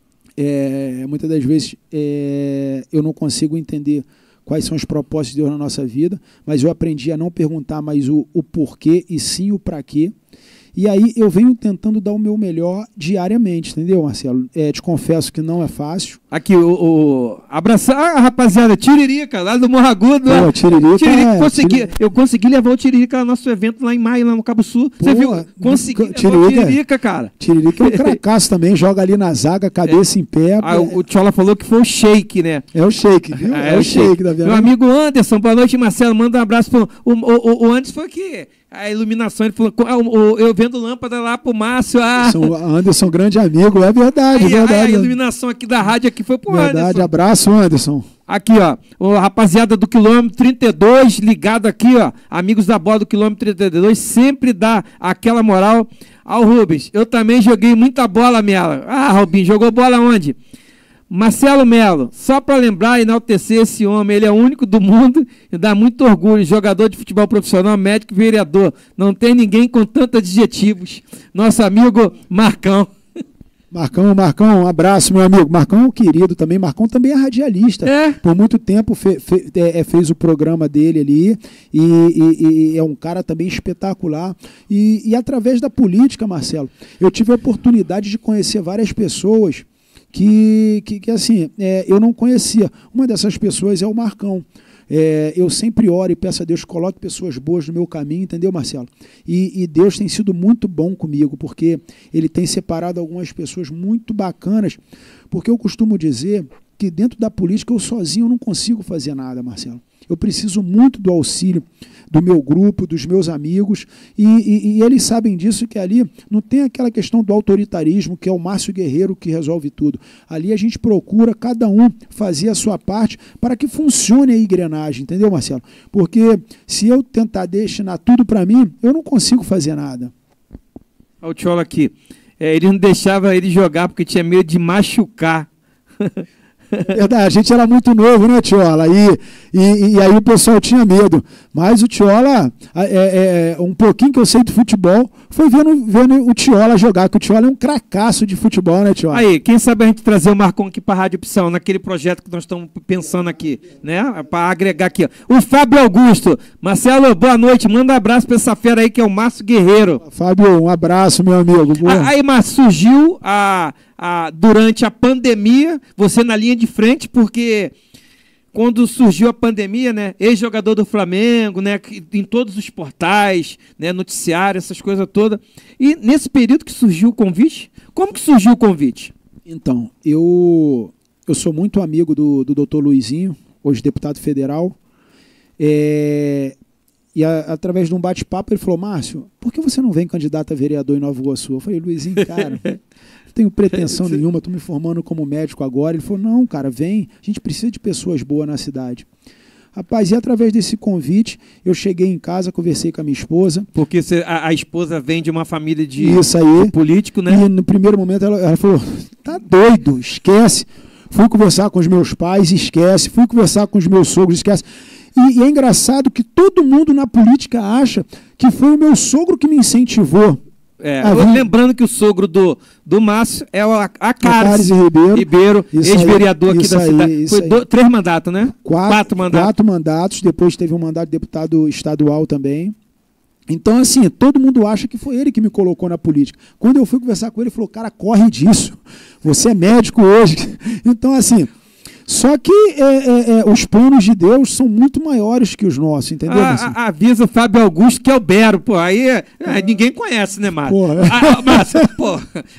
é, muitas das vezes, é, eu não consigo entender quais são os propósitos de Deus na nossa vida, mas eu aprendi a não perguntar mais o, o porquê e sim o para quê. E aí eu venho tentando dar o meu melhor diariamente, entendeu, Marcelo? É, te confesso que não é fácil. Aqui, o, o... abraçar a rapaziada, Tiririca, lá do Morro Agudo. Pô, Tiririca, Tiririca é, consegui, Tiririca. Eu consegui levar o Tiririca no nosso evento lá em maio, lá no Cabo Sul. Pô, você viu? Consegui Tiririca, levar o Tiririca, cara. Tiririca é um cracaço também, joga ali na zaga, cabeça é. em pé. Ah, o, o Tchola falou que foi o Sheik, né? É o Sheik, viu? É, é o Sheik, da Meu amigo Anderson, boa noite, Marcelo, manda um abraço pro... O, o, o Anderson foi aqui... A iluminação, ele falou, eu vendo lâmpada lá pro Márcio. Ah. Anderson, Anderson, grande amigo, é verdade, aí, verdade. Aí, a iluminação aqui da rádio aqui foi pro verdade, Anderson. Abraço, Anderson. Aqui, ó, o rapaziada do quilômetro trinta e dois, ligado aqui, ó, amigos da bola do quilômetro trinta e dois, sempre dá aquela moral ao Rubens. Eu também joguei muita bola, Mela. Ah, Rubinho, jogou bola onde? Marcelo Melo, só para lembrar e enaltecer esse homem, ele é o único do mundo e dá muito orgulho, jogador de futebol profissional, médico e vereador. Não tem ninguém com tantos adjetivos. Nosso amigo Marcão. Marcão, Marcão, um abraço, meu amigo. Marcão é um querido também. Marcão também é radialista. É. Por muito tempo fe, fe, é, fez o programa dele ali e, e, e é um cara também espetacular. E, e através da política, Marcelo, eu tive a oportunidade de conhecer várias pessoas que, que, que assim, é, eu não conhecia. Uma dessas pessoas é o Marcão. É, eu sempre oro e peço a Deus que coloque pessoas boas no meu caminho, entendeu, Marcelo? E, e Deus tem sido muito bom comigo, porque Ele tem separado algumas pessoas muito bacanas, porque eu costumo dizer que dentro da política eu sozinho não consigo fazer nada, Marcelo. Eu preciso muito do auxílio do meu grupo, dos meus amigos, e, e, e eles sabem disso, que ali não tem aquela questão do autoritarismo, que é o Márcio Guerreiro que resolve tudo. Ali a gente procura, cada um, fazer a sua parte para que funcione a engrenagem, entendeu, Marcelo? Porque se eu tentar destinar tudo para mim, eu não consigo fazer nada. Olha o Tchola aqui. É, ele não deixava ele jogar porque tinha medo de machucar. Verdade, a gente era muito novo, né, Tchola? E, e, e aí o pessoal tinha medo. Mas o Tchola, é, é, um pouquinho que eu sei de futebol, foi vendo, vendo o Tchola jogar, que o Tchola é um cracaço de futebol, né, Tchola? Aí, quem sabe a gente trazer o Marcon aqui para a Rádio Opção, naquele projeto que nós estamos pensando aqui, né? Para agregar aqui. Ó. O Fábio Augusto. Marcelo, boa noite. Manda um abraço para essa fera aí, que é o Márcio Guerreiro. Fábio, um abraço, meu amigo. Boa. Aí, Márcio, surgiu a... Ah, durante a pandemia, você na linha de frente, porque quando surgiu a pandemia, né, ex-jogador do Flamengo, né, em todos os portais, né, noticiário, essas coisas todas. E nesse período que surgiu o convite, como que surgiu o convite? Então, eu, eu sou muito amigo do, do doutor Luizinho, hoje deputado federal, é, e a, através de um bate-papo ele falou, Márcio, por que você não vem candidato a vereador em Nova Iguaçu? Eu falei, Luizinho, cara... tenho pretensão nenhuma, estou me formando como médico agora. Ele falou, não, cara, vem, a gente precisa de pessoas boas na cidade. Rapaz, e através desse convite, eu cheguei em casa, conversei com a minha esposa. Porque você, a, a esposa vem de uma família de, Isso aí. de político, né? E no primeiro momento ela, ela falou, tá doido, esquece. Fui conversar com os meus pais, esquece. Fui conversar com os meus sogros, esquece. E, e é engraçado que todo mundo na política acha que foi o meu sogro que me incentivou. É, lembrando que o sogro do, do Márcio é o Acares Ribeiro, Ribeiro ex-vereador aqui da aí, cidade. Foi do, três mandatos, né? Quatro, quatro mandatos. Quatro mandatos, depois teve um mandato de deputado estadual também. Então, assim, todo mundo acha que foi ele que me colocou na política. Quando eu fui conversar com ele, ele falou, cara, corre disso. Você é médico hoje. Então, assim... Só que é, é, é, os planos de Deus são muito maiores que os nossos, entendeu? A, a, avisa o Fábio Augusto que é o Bero, pô, aí é, é, ninguém conhece, né, Márcio? Ah, Márcio, pô.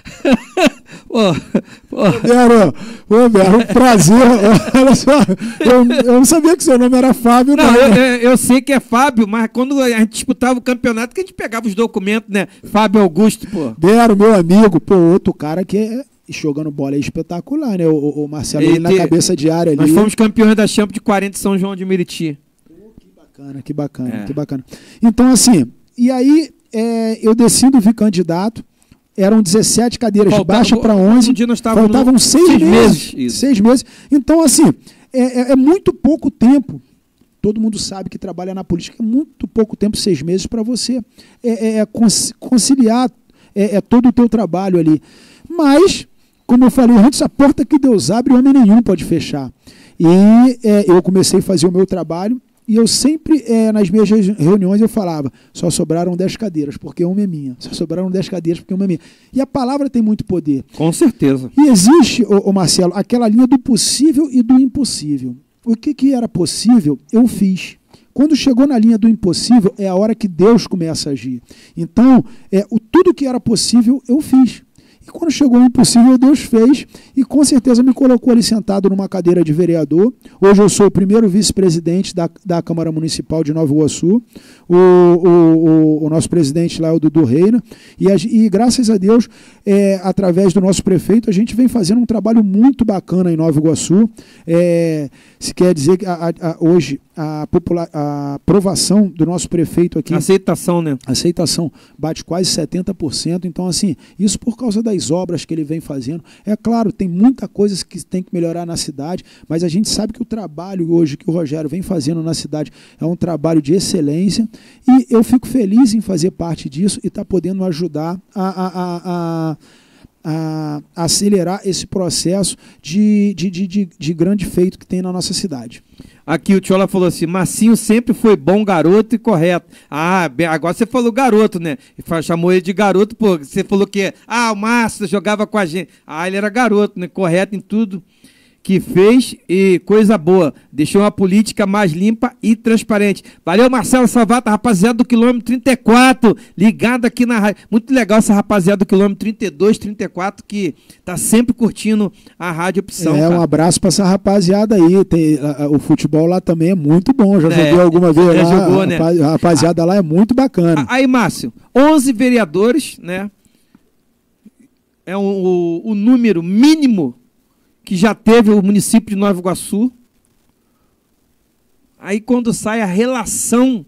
Pô, pô. Bero, ô, Bero, um prazer. Olha só, eu, eu não sabia que seu nome era Fábio, não. Não, eu, eu, eu sei que é Fábio, mas quando a gente disputava o campeonato, que a gente pegava os documentos, né? Fábio Augusto, pô. Bero, meu amigo, pô, outro cara que é... jogando bola é espetacular, né? O, o Marcelo ele, na cabeça de área ali. Nós fomos campeões da Champions de quarenta de São João de Meriti. Que bacana, que bacana, é. que bacana. Então, assim, e aí é, eu decido vir candidato. Eram dezessete cadeiras, Faltava, baixa para onze. Um dia nós faltavam no... seis, seis meses. meses seis meses. Então, assim, é, é, é muito pouco tempo. Todo mundo sabe que trabalha na política. É muito pouco tempo, seis meses, para você é, é, conciliar é, é, todo o teu trabalho ali. Mas... como eu falei antes, a porta que Deus abre, homem nenhum pode fechar. E é, eu comecei a fazer o meu trabalho e eu sempre, é, nas minhas reuniões, eu falava, só sobraram dez cadeiras, porque uma é minha. Só sobraram dez cadeiras, porque uma é minha. E a palavra tem muito poder. Com certeza. E existe, ô, ô Marcelo, aquela linha do possível e do impossível. O que, que era possível, eu fiz. Quando chegou na linha do impossível, é a hora que Deus começa a agir. Então, é, o, tudo que era possível, eu fiz. E quando chegou o impossível, Deus fez e com certeza me colocou ali sentado numa cadeira de vereador. Hoje eu sou o primeiro vice-presidente da, da Câmara Municipal de Nova Iguaçu. O, o, o, o nosso presidente lá é o Dudu Reina. E, a, e graças a Deus, é, através do nosso prefeito, a gente vem fazendo um trabalho muito bacana em Nova Iguaçu. É, se quer dizer que a, a, hoje a, popular, a aprovação do nosso prefeito aqui... Aceitação, né? Aceitação bate quase setenta por cento. Então, assim, isso por causa das obras que ele vem fazendo. É claro, tem muita coisa que tem que melhorar na cidade, mas a gente sabe que o trabalho hoje que o Rogério vem fazendo na cidade é um trabalho de excelência e eu fico feliz em fazer parte disso e estar tá podendo ajudar a... a, a, a a acelerar esse processo de, de, de, de, de grande feito que tem na nossa cidade. Aqui o Tchola falou assim, Marcinho sempre foi bom garoto e correto. Ah, agora você falou garoto, né? Chamou ele de garoto, pô. Você falou que, ah, o Márcio jogava com a gente. Ah, ele era garoto, né? Correto em tudo que fez e coisa boa. Deixou a política mais limpa e transparente. Valeu, Marcelo Salvata, rapaziada do quilômetro trinta e quatro, ligado aqui na rádio. Muito legal essa rapaziada do quilômetro trinta e dois, trinta e quatro, que tá sempre curtindo a Rádio Opção. É, cara. Um abraço pra essa rapaziada aí. Tem, a, a, o futebol lá também é muito bom. Já é, joguei alguma vez já lá. Jogou, a, né? a rapaziada lá é muito bacana. Aí, Márcio, onze vereadores, né? É o, o, o número mínimo que já teve o município de Nova Iguaçu. Aí quando sai a relação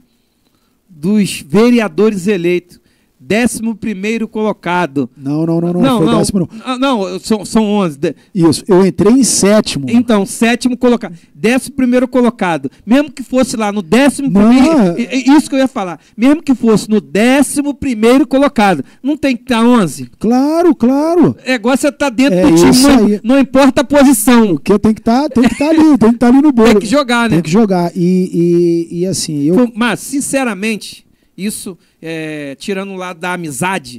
dos vereadores eleitos, décimo primeiro colocado. Não, não, não, não, não foi não, décimo não. Não, são, são onze. Isso, eu entrei em sétimo. Então, sétimo colocado. Décimo primeiro colocado. Mesmo que fosse lá no décimo primeiro... Isso que eu ia falar. Mesmo que fosse no décimo primeiro colocado. Não tem que estar onze? Claro, claro. É igual você estar dentro é do time, não, não importa a posição. O que tem que estar tem que estar ali, tem que estar ali no bolo. Tem que jogar, né? Tem que jogar. E, e, e assim, eu... Mas, sinceramente, isso, é, tirando o lado da amizade,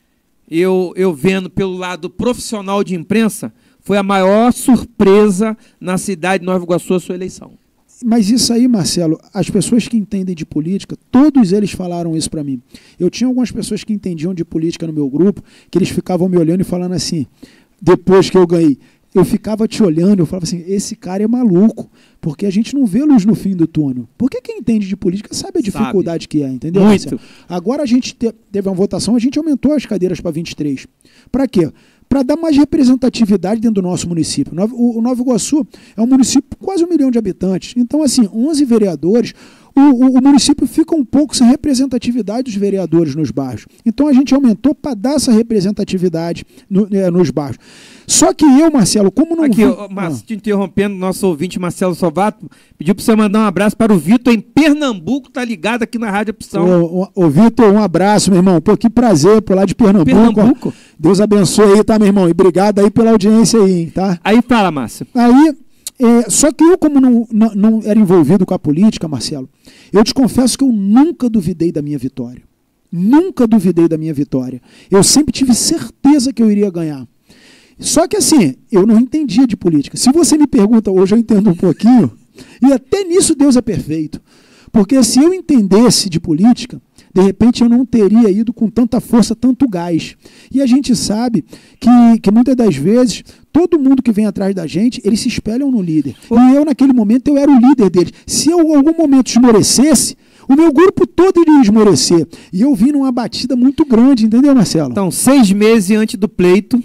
eu, eu vendo pelo lado profissional de imprensa, foi a maior surpresa na cidade de Nova Iguaçu a sua eleição. Mas isso aí, Marcelo, as pessoas que entendem de política, todos eles falaram isso para mim. Eu tinha algumas pessoas que entendiam de política no meu grupo, que eles ficavam me olhando e falando assim, depois que eu ganhei, eu ficava te olhando, eu falava assim, esse cara é maluco, porque a gente não vê luz no fim do túnel. Porque quem entende de política sabe a dificuldade sabe. que é, entendeu? Muito. Marcelo? Agora a gente te, teve uma votação, a gente aumentou as cadeiras para vinte e três. Para quê? Para dar mais representatividade dentro do nosso município. O, o Nova Iguaçu é um município com quase um milhão de habitantes. Então, assim, onze vereadores, o, o, o município fica um pouco sem representatividade dos vereadores nos bairros. Então, a gente aumentou para dar essa representatividade no, é, nos bairros. Só que eu, Marcelo, como não... Aqui, ó, Márcio, te interrompendo, nosso ouvinte Marcelo Salvato, pediu para você mandar um abraço para o Vitor em Pernambuco, tá ligado aqui na Rádio Opção. Ô, ô, ô Vitor, um abraço, meu irmão. Pô, que prazer, por lá de Pernambuco. Pernambuco. Deus abençoe aí, tá, meu irmão? E obrigado aí pela audiência aí, tá? Aí fala, Márcio. Aí, é, só que eu, como não, não, não era envolvido com a política, Marcelo, eu te confesso que eu nunca duvidei da minha vitória. Nunca duvidei da minha vitória. Eu sempre tive certeza que eu iria ganhar. Só que assim, eu não entendia de política. Se você me pergunta hoje, eu entendo um pouquinho, e até nisso Deus é perfeito. Porque se eu entendesse de política, de repente eu não teria ido com tanta força, tanto gás. E a gente sabe que, que muitas das vezes, todo mundo que vem atrás da gente, eles se espelham no líder. E eu, naquele momento, eu era o líder deles. Se eu, em algum momento, esmorecesse, o meu grupo todo iria esmorecer. E eu vim numa batida muito grande, entendeu, Marcelo? Então, seis meses antes do pleito,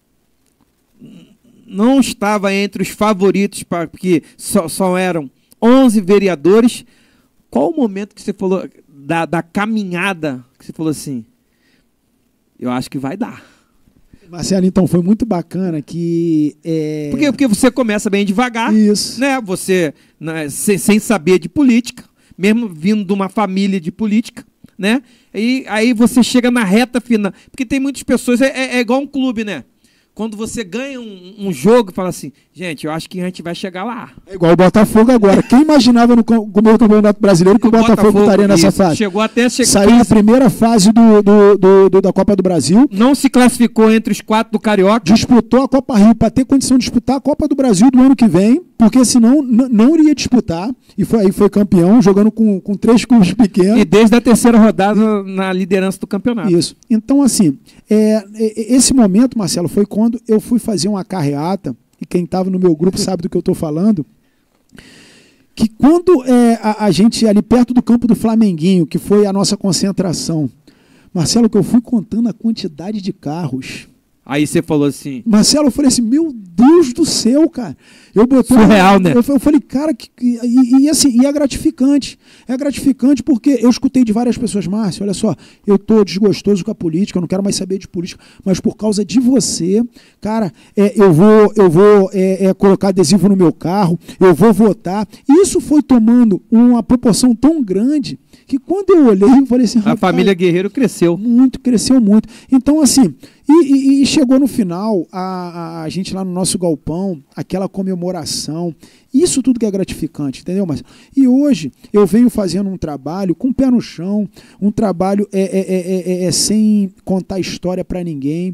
não estava entre os favoritos, porque só, só eram onze vereadores. Qual o momento que você falou da, da caminhada, que você falou assim, eu acho que vai dar? Marcelo, então, foi muito bacana que... É... Porque, porque você começa bem devagar, Isso. né? Você, né, sem, sem saber de política, mesmo vindo de uma família de política, né? E aí você chega na reta final. Porque tem muitas pessoas, é, é, é igual um clube, né? Quando você ganha um, um jogo e fala assim, gente, eu acho que a gente vai chegar lá. É igual o Botafogo agora. Quem imaginava no começo do Campeonato Brasileiro que o, o Botafogo, Botafogo estaria nessa isso, fase? Chegou até chegar. Saiu na primeira fase do, do, do, do, da Copa do Brasil. Não se classificou entre os quatro do Carioca. Disputou a Copa Rio para ter condição de disputar a Copa do Brasil do ano que vem, porque senão não iria disputar. E foi, aí foi campeão, jogando com, com três clubes pequenos. E desde a terceira rodada na liderança do campeonato. Isso. Então, assim, é, esse momento, Marcelo, foi quando eu fui fazer uma carreata, e quem estava no meu grupo sabe do que eu estou falando, que quando é, a, a gente, ali perto do campo do Flamenguinho, que foi a nossa concentração, Marcelo, que eu fui contando a quantidade de carros. Aí você falou assim... Marcelo, eu falei assim, meu Deus do céu, cara. Eu botei... Surreal, né? Eu, eu falei, cara, que, e, e assim, e é gratificante. É gratificante porque eu escutei de várias pessoas, Márcio, olha só, eu estou desgostoso com a política, eu não quero mais saber de política, mas por causa de você, cara, é, eu vou, eu vou é, é, colocar adesivo no meu carro, eu vou votar. Isso foi tomando uma proporção tão grande que quando eu olhei, eu falei assim... A família Guerreiro cresceu. Muito, cresceu muito. Então, assim, e, e, e chegou no final, a, a, a gente lá no nosso galpão, aquela comemoração, isso tudo que é gratificante, entendeu, Marcelo? E hoje eu venho fazendo um trabalho com o pé no chão, um trabalho é, é, é, é, é sem contar história para ninguém,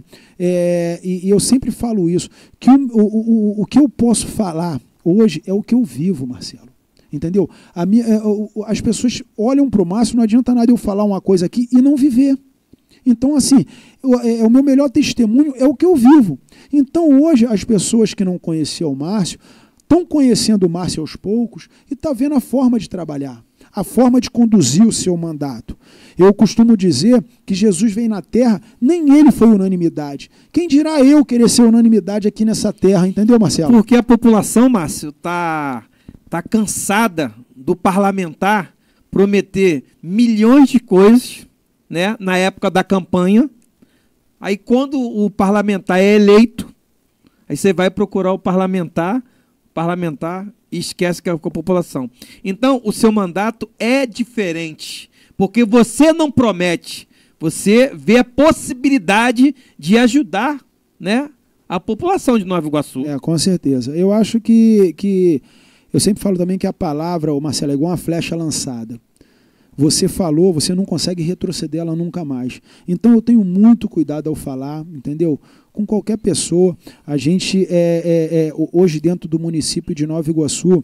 é, e, e eu sempre falo isso, que o, o, o, o que eu posso falar hoje é o que eu vivo, Marcelo. Entendeu? A minha, as pessoas olham para o Márcio, não adianta nada eu falar uma coisa aqui e não viver. Então, assim, eu, é, o meu melhor testemunho é o que eu vivo. Então, hoje, as pessoas que não conheciam o Márcio estão conhecendo o Márcio aos poucos e estão vendo a forma de trabalhar, a forma de conduzir o seu mandato. Eu costumo dizer que Jesus veio na Terra, nem ele foi unanimidade. Quem dirá eu querer ser unanimidade aqui nessa Terra, entendeu, Marcelo? Porque a população, Márcio, está... está cansada do parlamentar prometer milhões de coisas, né, na época da campanha. Aí quando o parlamentar é eleito, aí você vai procurar o parlamentar, parlamentar e esquece que é com a população. Então o seu mandato é diferente, porque você não promete, você vê a possibilidade de ajudar, né, a população de Nova Iguaçu. É, com certeza. Eu acho que... que... Eu sempre falo também que a palavra, ô Marcelo, é igual uma flecha lançada. Você falou, você não consegue retroceder ela nunca mais. Então eu tenho muito cuidado ao falar, entendeu? Com qualquer pessoa. A gente, é, é, é, hoje dentro do município de Nova Iguaçu,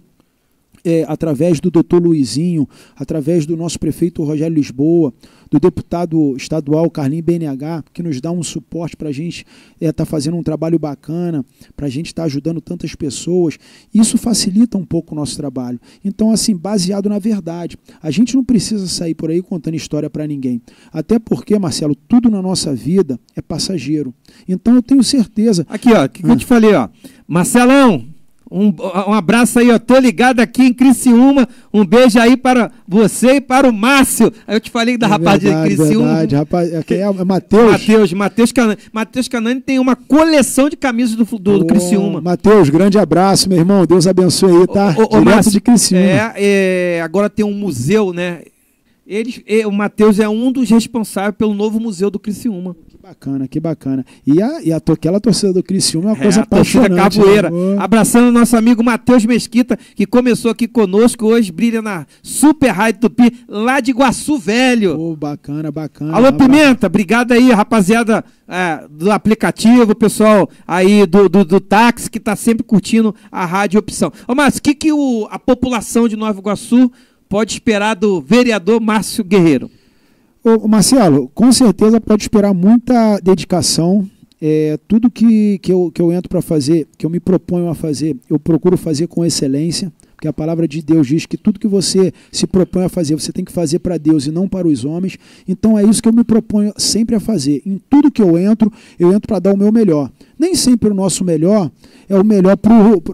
é, através do doutor Luizinho, através do nosso prefeito Rogério Lisboa, do deputado estadual Carlinhos B N H, que nos dá um suporte para a gente estar é, tá fazendo um trabalho bacana, para a gente estar tá ajudando tantas pessoas. Isso facilita um pouco o nosso trabalho. Então, assim, baseado na verdade. A gente não precisa sair por aí contando história para ninguém. Até porque, Marcelo, tudo na nossa vida é passageiro. Então, eu tenho certeza... Aqui, ó, que, que ah. eu te falei, ó. Marcelão... Um, um abraço aí, ó. Tô ligado aqui em Criciúma. Um beijo aí para você e para o Márcio. Aí eu te falei da é rapaziada de Criciúma. Verdade, rapaz, é, é, é Matheus. Matheus, Matheus Canani. Matheus Canani tem uma coleção de camisas do, do, do Criciúma. Matheus, grande abraço, meu irmão. Deus abençoe aí, tá? Ô, ô, ô, Márcio, de Criciúma. É, é, agora tem um museu, né? Eles, o Matheus é um dos responsáveis pelo novo museu do Criciúma. Que bacana, que bacana. E, a, e a, aquela torcida do Criciúma é uma é, coisa a apaixonante. Capoeira. Né? Abraçando o nosso amigo Matheus Mesquita, que começou aqui conosco, hoje brilha na Super Rádio Tupi, lá de Iguaçu Velho. Oh, bacana, bacana. Alô, Pimenta, obrigado aí, rapaziada é, do aplicativo, pessoal aí do, do, do táxi, que está sempre curtindo a Rádio Opção. Ô, Márcio, o que, que o, a população de Nova Iguaçu pode esperar do vereador Márcio Guerreiro? Ô, Marcelo, com certeza pode esperar muita dedicação. É, tudo que, que, eu, que eu entro para fazer, que eu me proponho a fazer, eu procuro fazer com excelência, porque a palavra de Deus diz que tudo que você se propõe a fazer, você tem que fazer para Deus e não para os homens. Então é isso que eu me proponho sempre a fazer. Em tudo que eu entro, eu entro para dar o meu melhor. Nem sempre o nosso melhor é o melhor para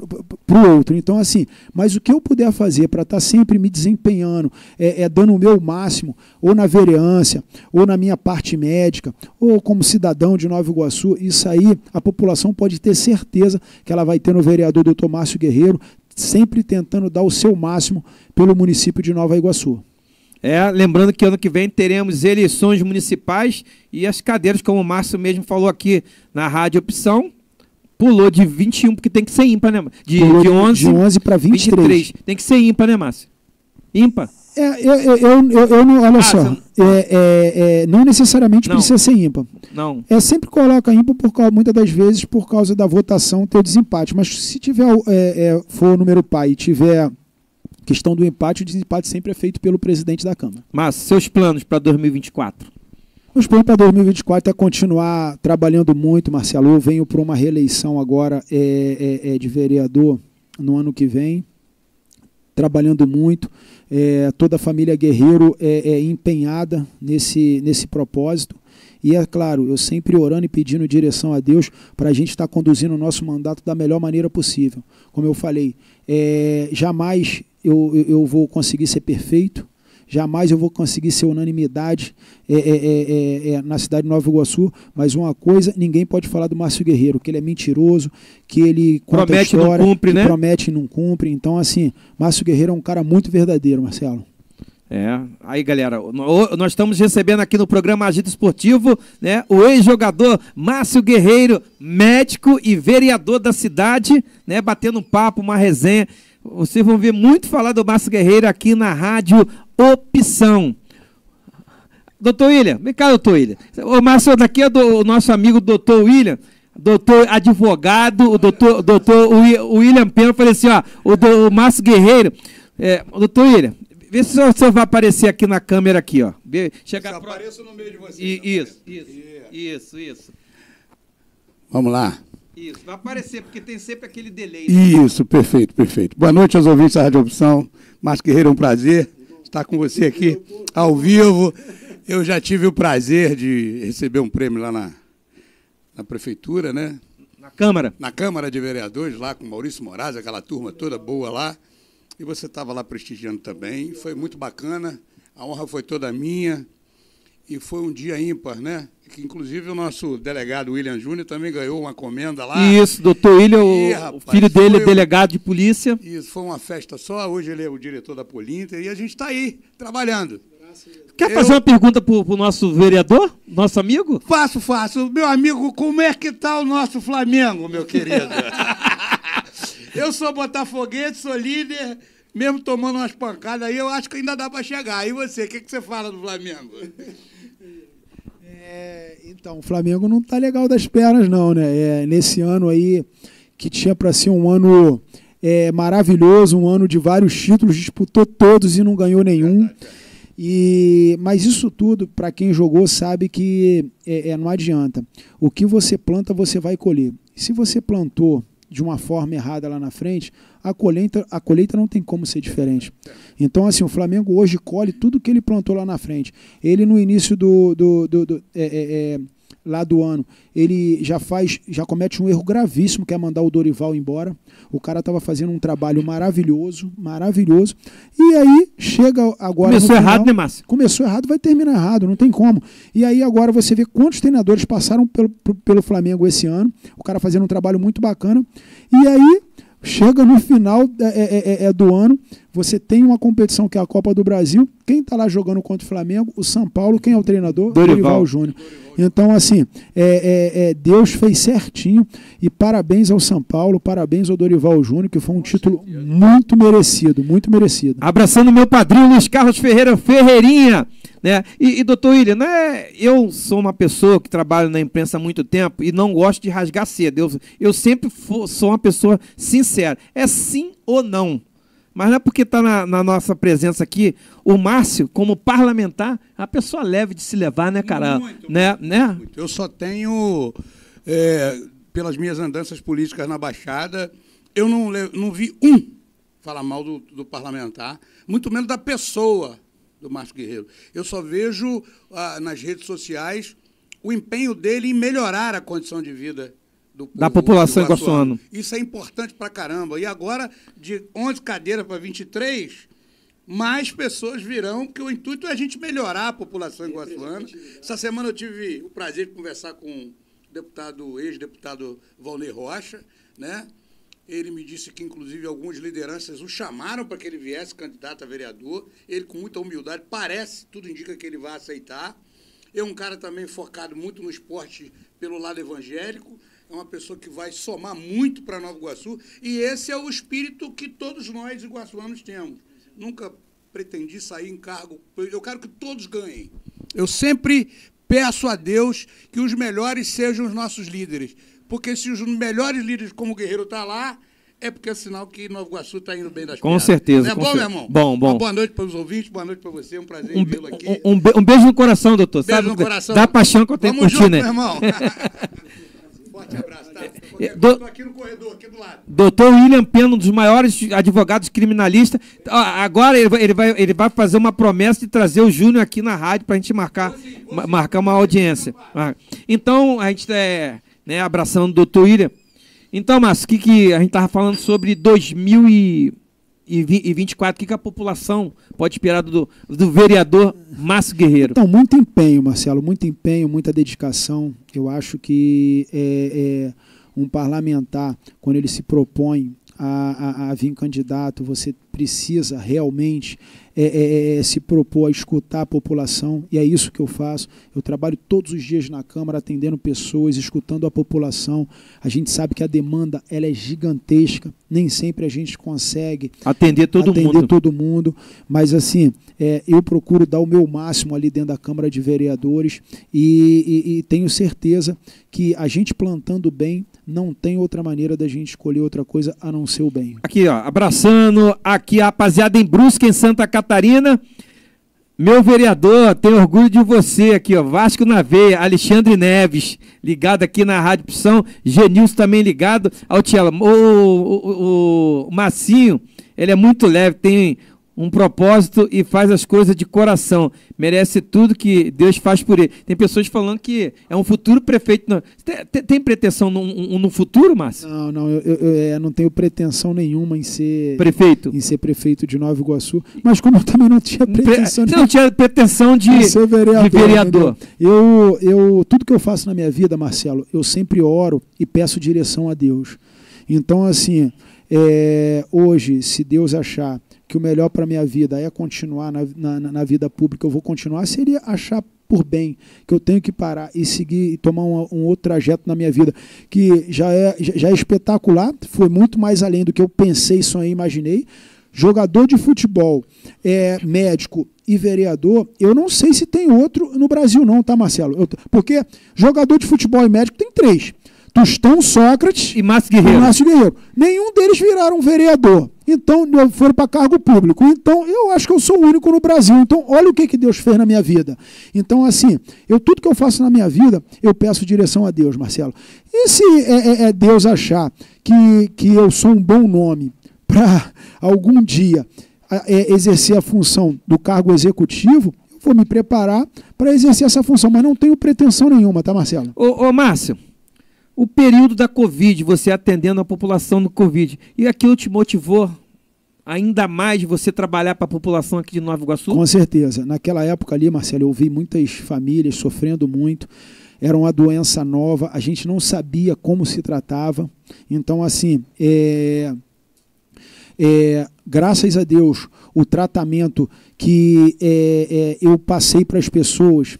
o outro. Então, assim, mas o que eu puder fazer para estar sempre me desempenhando, é, é dando o meu máximo, ou na vereança, ou na minha parte médica, ou como cidadão de Nova Iguaçu, isso aí a população pode ter certeza que ela vai ter no vereador doutor Márcio Guerreiro, sempre tentando dar o seu máximo pelo município de Nova Iguaçu. É, lembrando que ano que vem teremos eleições municipais e as cadeiras, como o Márcio mesmo falou aqui na Rádio Opção, pulou de vinte e um, porque tem que ser ímpar, né? De, de onze, de onze para vinte e três. vinte e três. Tem que ser ímpar, né, Márcio? Ímpar. É, eu, eu, eu, eu, eu não, olha ah, só, você... é, é, é, não necessariamente não. precisa ser ímpar. Não. É, sempre coloca ímpar, por causa, muitas das vezes, por causa da votação ter o desempate. Mas se tiver, é, é, for o número par e tiver questão do empate, o desempate sempre é feito pelo presidente da Câmara. Mas seus planos para dois mil e vinte e quatro? Os planos para dois mil e vinte e quatro é continuar trabalhando muito, Marcelo. Eu venho para uma reeleição agora é, é, é de vereador no ano que vem, trabalhando muito. É, toda a família Guerreiro é, é empenhada nesse, nesse propósito. E é claro, eu sempre orando e pedindo direção a Deus para a gente estar conduzindo o nosso mandato da melhor maneira possível. Como eu falei, é, jamais eu, eu vou conseguir ser perfeito, jamais eu vou conseguir ser unanimidade é, é, é, é, na cidade de Nova Iguaçu, mas uma coisa, ninguém pode falar do Márcio Guerreiro, que ele é mentiroso, que ele conta promete história, não cumpre, que né? promete e não cumpre. Então, assim, Márcio Guerreiro é um cara muito verdadeiro, Marcelo. É, aí galera, nós estamos recebendo aqui no programa Agito Esportivo, né, o ex-jogador Márcio Guerreiro, médico e vereador da cidade, né, batendo um papo, uma resenha. Vocês vão ver muito falar do Márcio Guerreiro aqui na Rádio Opção. Doutor William, vem cá, doutor William. O Márcio, daqui é do, o nosso amigo doutor William, doutor advogado, o doutor, doutor William Pena, falei assim, ó, o, do, o Márcio Guerreiro, é, doutor William, vê se o senhor vai aparecer aqui na câmera aqui, ó. Chega eu apareço no meio de vocês. I, isso, isso, yeah. isso, isso. Vamos lá. Isso, vai aparecer, porque tem sempre aquele delay. Isso, perfeito, perfeito. Boa noite aos ouvintes da Rádio Opção. Márcio Guerreiro, é um prazer estar com você aqui, ao vivo. Eu já tive o prazer de receber um prêmio lá na, na prefeitura, né? Na Câmara. Na Câmara de Vereadores, lá com Maurício Moraes, aquela turma toda boa lá. E você estava lá prestigiando também. Foi muito bacana, a honra foi toda minha. E foi um dia ímpar, né? Que, inclusive, o nosso delegado William Júnior também ganhou uma comenda lá. Isso, doutor William, e, o rapaz, filho dele é foi... delegado de polícia. Isso, foi uma festa só. Hoje ele é o diretor da Polinter e a gente está aí, trabalhando. Quer fazer Eu... uma pergunta para o nosso vereador, nosso amigo? Faço, faço. Meu amigo, como é que está o nosso Flamengo, meu querido? Eu sou botafoguense, sou líder, mesmo tomando umas pancadas aí, eu acho que ainda dá para chegar. E você, o que, que você fala do Flamengo? É, então, o Flamengo não tá legal das pernas, não, né? É, nesse ano aí, que tinha para ser um ano é, maravilhoso, um ano de vários títulos, disputou todos e não ganhou nenhum. E, mas isso tudo, para quem jogou, sabe que é, é, não adianta. O que você planta, você vai colher. E se você plantou de uma forma errada lá na frente, a colheita, a colheita não tem como ser diferente. Então, assim, o Flamengo hoje colhe tudo que ele plantou lá na frente. Ele, no início do, do, do, do é, é, é, lá do ano, ele já faz, já comete um erro gravíssimo, que é mandar o Dorival embora. O cara estava fazendo um trabalho maravilhoso, maravilhoso. E aí, chega agora... Começou final, errado, né, Márcio? Começou errado, vai terminar errado, não tem como. E aí, agora, você vê quantos treinadores passaram pelo, pelo Flamengo esse ano. O cara fazendo um trabalho muito bacana. E aí... Chega no final é, é, é, do ano, você tem uma competição que é a Copa do Brasil. Quem está lá jogando contra o Flamengo? O São Paulo. Quem é o treinador? Dorival, Dorival Júnior. Então, assim, é, é, é, Deus fez certinho. E parabéns ao São Paulo, parabéns ao Dorival Júnior, que foi um título muito merecido, muito merecido. Abraçando meu padrinho Luiz Carlos Ferreira Ferreirinha. Né? E, e doutor William, né, eu sou uma pessoa que trabalho na imprensa há muito tempo e não gosto de rasgar cedo. Eu, eu sempre for, sou uma pessoa sincera. É sim ou não. Mas não é porque está na, na nossa presença aqui, o Márcio, como parlamentar, é uma pessoa leve de se levar, né, cara? Muito, né? Muito, né? Muito. Eu só tenho, é, pelas minhas andanças políticas na Baixada, eu não, não vi um falar mal do, do parlamentar, muito menos da pessoa do Márcio Guerreiro. Eu só vejo ah, nas redes sociais o empenho dele em melhorar a condição de vida do povo, da população iguaçuana. Isso é importante pra caramba. E agora, de onze cadeiras para vinte e três, mais pessoas virão, porque o intuito é a gente melhorar a população iguaçuana. Essa semana eu tive o prazer de conversar com o deputado, ex-deputado Valnei Rocha, né? Ele me disse que, inclusive, algumas lideranças o chamaram para que ele viesse candidato a vereador. Ele, com muita humildade, parece, tudo indica que ele vai aceitar. É um cara também focado muito no esporte pelo lado evangélico. É uma pessoa que vai somar muito para Nova Iguaçu. E esse é o espírito que todos nós iguaçuanos temos. Nunca pretendi sair em cargo. Eu quero que todos ganhem. Eu sempre peço a Deus que os melhores sejam os nossos líderes. Porque se os melhores líderes, como o Guerreiro, está lá, é porque é sinal que Nova Iguaçu está indo bem das Com certeza. Não é com bom, cer... meu irmão? Bom, bom. Uma boa noite para os ouvintes, boa noite para você, é um prazer um, vê-lo aqui. Um, um, um beijo no coração, doutor. Beijo Sabe, no coração. Dá paixão que eu tenho Vamos curtir, junto, né? meu irmão. Forte abraço, tá? Estou aqui no corredor, aqui do lado. doutor William Pena, um dos maiores advogados criminalistas. Agora ele vai, ele vai, ele vai fazer uma promessa de trazer o Júnior aqui na rádio para a gente marcar, vou sim, vou sim. marcar uma audiência. Então, a gente está é, né, abraçando o doutor William. Então, Márcio, o que, que a gente estava falando sobre dois mil e vinte e quatro, o que, que a população pode esperar do, do vereador Márcio Guerreiro? Então, muito empenho, Marcelo, muito empenho, muita dedicação. Eu acho que é, é, um parlamentar, quando ele se propõe a, a, a vir candidato, você precisa realmente é, é, se propor a escutar a população, e é isso que eu faço. Eu trabalho todos os dias na Câmara, atendendo pessoas, escutando a população. A gente sabe que a demanda ela é gigantesca, nem sempre a gente consegue atender todo atender mundo. todo mundo, mas assim, é, eu procuro dar o meu máximo ali dentro da Câmara de Vereadores e, e, e tenho certeza que a gente plantando bem, não tem outra maneira da gente escolher outra coisa a não ser o bem. Aqui, ó, abraçando aqui a rapaziada em Brusque, em Santa Catarina. Meu vereador, tenho orgulho de você aqui, ó, Vasco na veia, Alexandre Neves, ligado aqui na Rádio Opção, Genilson também ligado, ao Tiela, o, o, o, o Massinho, ele é muito leve, tem um propósito e faz as coisas de coração, merece tudo que Deus faz por ele. Tem pessoas falando que é um futuro prefeito. Não. Tem, tem, tem pretensão no, no futuro, Márcio? Não, não, eu, eu, eu não tenho pretensão nenhuma em ser prefeito, em ser prefeito de Nova Iguaçu, mas como eu também não tinha pretensão Pre... Você não tinha pretensão de, de ser vereador. De vereador. Eu, eu, tudo que eu faço na minha vida, Marcelo, eu sempre oro e peço direção a Deus. Então, assim, é, hoje, se Deus achar que o melhor para a minha vida é continuar na, na, na vida pública, eu vou continuar, seria achar por bem que eu tenho que parar e seguir e tomar um, um outro trajeto na minha vida, que já é, já é espetacular, foi muito mais além do que eu pensei, sonhei, imaginei. Jogador de futebol, é, médico e vereador, eu não sei se tem outro no Brasil não, tá, Marcelo? Eu, porque jogador de futebol e médico tem três. Tostão, Sócrates e Márcio Guerreiro. E Márcio Guerreiro. Nenhum deles viraram vereador. Então, foram para cargo público. Então, eu acho que eu sou o único no Brasil. Então, olha o que, que Deus fez na minha vida. Então, assim, eu, tudo que eu faço na minha vida, eu peço direção a Deus, Marcelo. E se é, é, é Deus achar que, que eu sou um bom nome para algum dia é, exercer a função do cargo executivo, eu vou me preparar para exercer essa função. Mas não tenho pretensão nenhuma, tá, Marcelo? Ô, ô Márcio, o período da Covid, você atendendo a população no Covid, e aquilo te motivou ainda mais de você trabalhar para a população aqui de Nova Iguaçu? Com certeza. Naquela época ali, Marcelo, eu vi muitas famílias sofrendo muito, era uma doença nova, a gente não sabia como se tratava. Então, assim, é, é, graças a Deus, o tratamento que é, é, eu passei para as pessoas,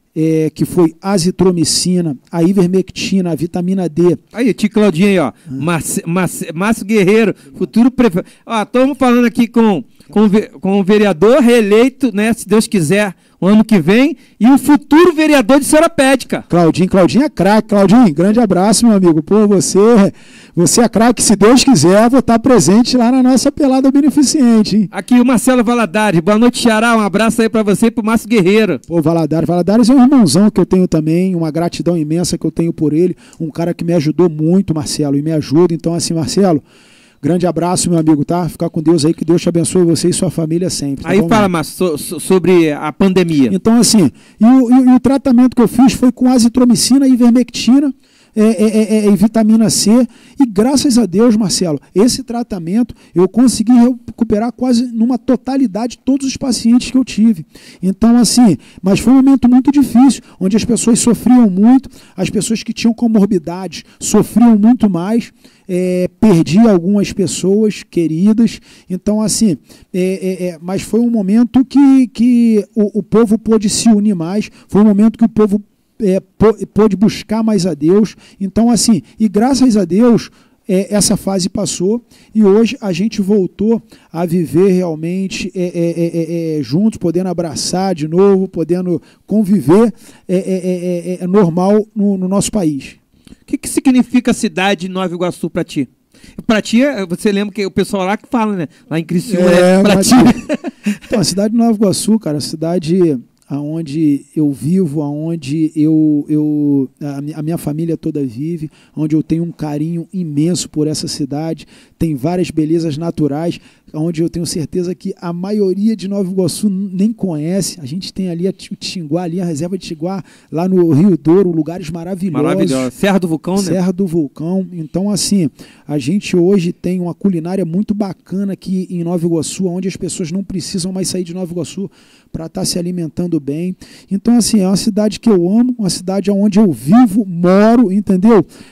É, que foi azitromicina, a ivermectina, a vitamina D. Aí, tio Claudinho aí, ó. Márcio, Márcio, Márcio Guerreiro, futuro prefeito. Ó, estamos falando aqui com, com, com o vereador reeleito, né? Se Deus quiser, o ano que vem, e o futuro vereador de Seropédica. Claudinho, Claudinho é craque. Claudinho, grande abraço, meu amigo. Pô, você, você é craque. Se Deus quiser, vou estar presente lá na nossa pelada beneficente, hein? Aqui o Marcelo Valadares. Boa noite, Xará. Um abraço aí pra você e pro Márcio Guerreiro. Pô, Valadares. Valadares é um irmãozão que eu tenho também, uma gratidão imensa que eu tenho por ele. Um cara que me ajudou muito, Marcelo, e me ajuda. Então, assim, Marcelo, grande abraço, meu amigo, tá? Ficar com Deus aí, que Deus te abençoe você e sua família sempre. Tá aí bom, fala, Márcio, so, so, sobre a pandemia. Então, assim, e o, e, e o tratamento que eu fiz foi com azitromicina e ivermectina, é, é, é, e vitamina C, e graças a Deus, Marcelo, esse tratamento eu consegui recuperar quase numa totalidade todos os pacientes que eu tive. Então, assim, mas foi um momento muito difícil, onde as pessoas sofriam muito, as pessoas que tinham comorbidades sofriam muito mais. É, perdi algumas pessoas queridas, então assim, é, é, é, mas foi um momento que, que o, o povo pôde se unir mais, foi um momento que o povo é, pôde buscar mais a Deus, então assim, e graças a Deus, é, essa fase passou e hoje a gente voltou a viver realmente é, é, é, é, juntos, podendo abraçar de novo, podendo conviver é, é, é, é, normal no, no nosso país. O que, que significa a cidade de Nova Iguaçu para ti? Para ti, você lembra que o pessoal lá que fala, né? Lá em Criciúma, é, né? Para ti. Então, a cidade de Nova Iguaçu, cara, a cidade aonde eu vivo, aonde eu, eu a minha família toda vive, onde eu tenho um carinho imenso por essa cidade, tem várias belezas naturais, onde eu tenho certeza que a maioria de Nova Iguaçu nem conhece. A gente tem ali a Tinguá, ali a reserva de Tinguá, lá no Rio Douro, lugares maravilhosos. Maravilhoso. Serra do Vulcão, né? Serra do Vulcão. Então, assim, a gente hoje tem uma culinária muito bacana aqui em Nova Iguaçu, onde as pessoas não precisam mais sair de Nova Iguaçu para estar se alimentando bem. Então, assim, é uma cidade que eu amo, uma cidade onde eu vivo, moro, entendeu?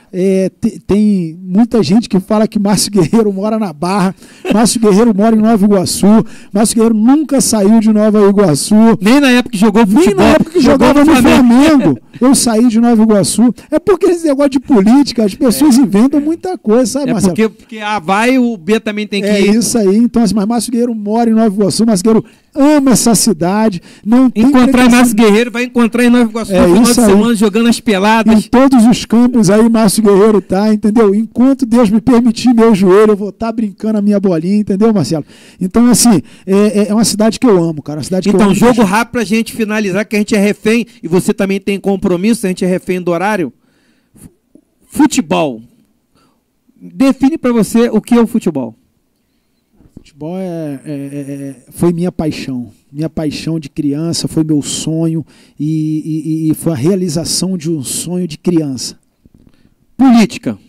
É, te, tem muita gente que fala que Márcio Guerreiro mora na Barra, Márcio Guerreiro mora em Nova Iguaçu, Márcio Guerreiro nunca saiu de Nova Iguaçu. Nem na época que jogou futebol. Nem na época que jogava no Flamengo. Eu saí de Nova Iguaçu. É porque esse negócio de política, as pessoas é, inventam muita coisa, sabe, é Marcelo? Porque, porque A vai, o B também tem que é ir. É isso aí. Então, assim, mas Márcio Guerreiro mora em Nova Iguaçu, Márcio Guerreiro ama essa cidade. Não tem encontrar Márcio Guerreiro, vai encontrar em Nova Iguaçu é no final de aí. semana jogando as peladas. Em todos os campos aí, Márcio Guerreiro tá, entendeu? Enquanto Deus me permitir meu joelho, eu vou estar tá brincando a minha bolinha, entendeu, Marcelo? Então, assim, é, é uma cidade que eu amo, cara. Uma cidade que então, eu amo. jogo rápido pra gente finalizar, que a gente é refém, e você também tem compromisso, a gente é refém do horário. Futebol. Define pra você o que é o futebol. Futebol é, é, é, foi minha paixão, minha paixão de criança, foi meu sonho e, e, e foi a realização de um sonho de criança. Política.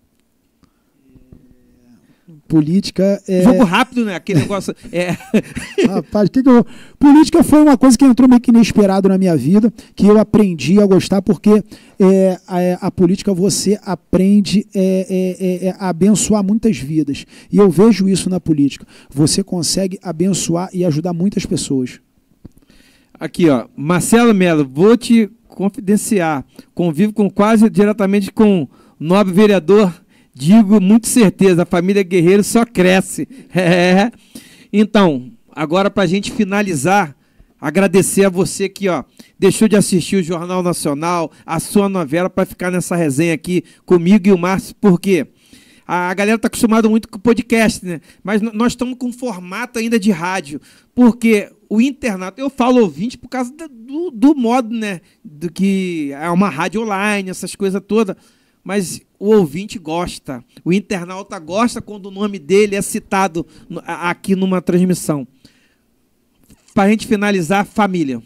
Política é... Jogo rápido, né? Aquele negócio... É... Rapaz, que que eu... Política foi uma coisa que entrou meio que inesperado na minha vida, que eu aprendi a gostar, porque é, a, a política você aprende é, é, é, a abençoar muitas vidas. E eu vejo isso na política. Você consegue abençoar e ajudar muitas pessoas. Aqui, ó. Marcelo Melo, vou te confidenciar. Convivo com quase diretamente com o nobre vereador. Digo muito certeza, a família Guerreiro só cresce. É. Então, agora para a gente finalizar, agradecer a você que ó, deixou de assistir o Jornal Nacional, a sua novela, para ficar nessa resenha aqui comigo e o Márcio, porque a galera está acostumada muito com podcast, né? Mas nós estamos com um formato ainda de rádio, porque o internato, eu falo ouvinte por causa do, do modo, né? Do que é uma rádio online, essas coisas todas. Mas o ouvinte gosta, o internauta gosta quando o nome dele é citado aqui numa transmissão. Para a gente finalizar, família.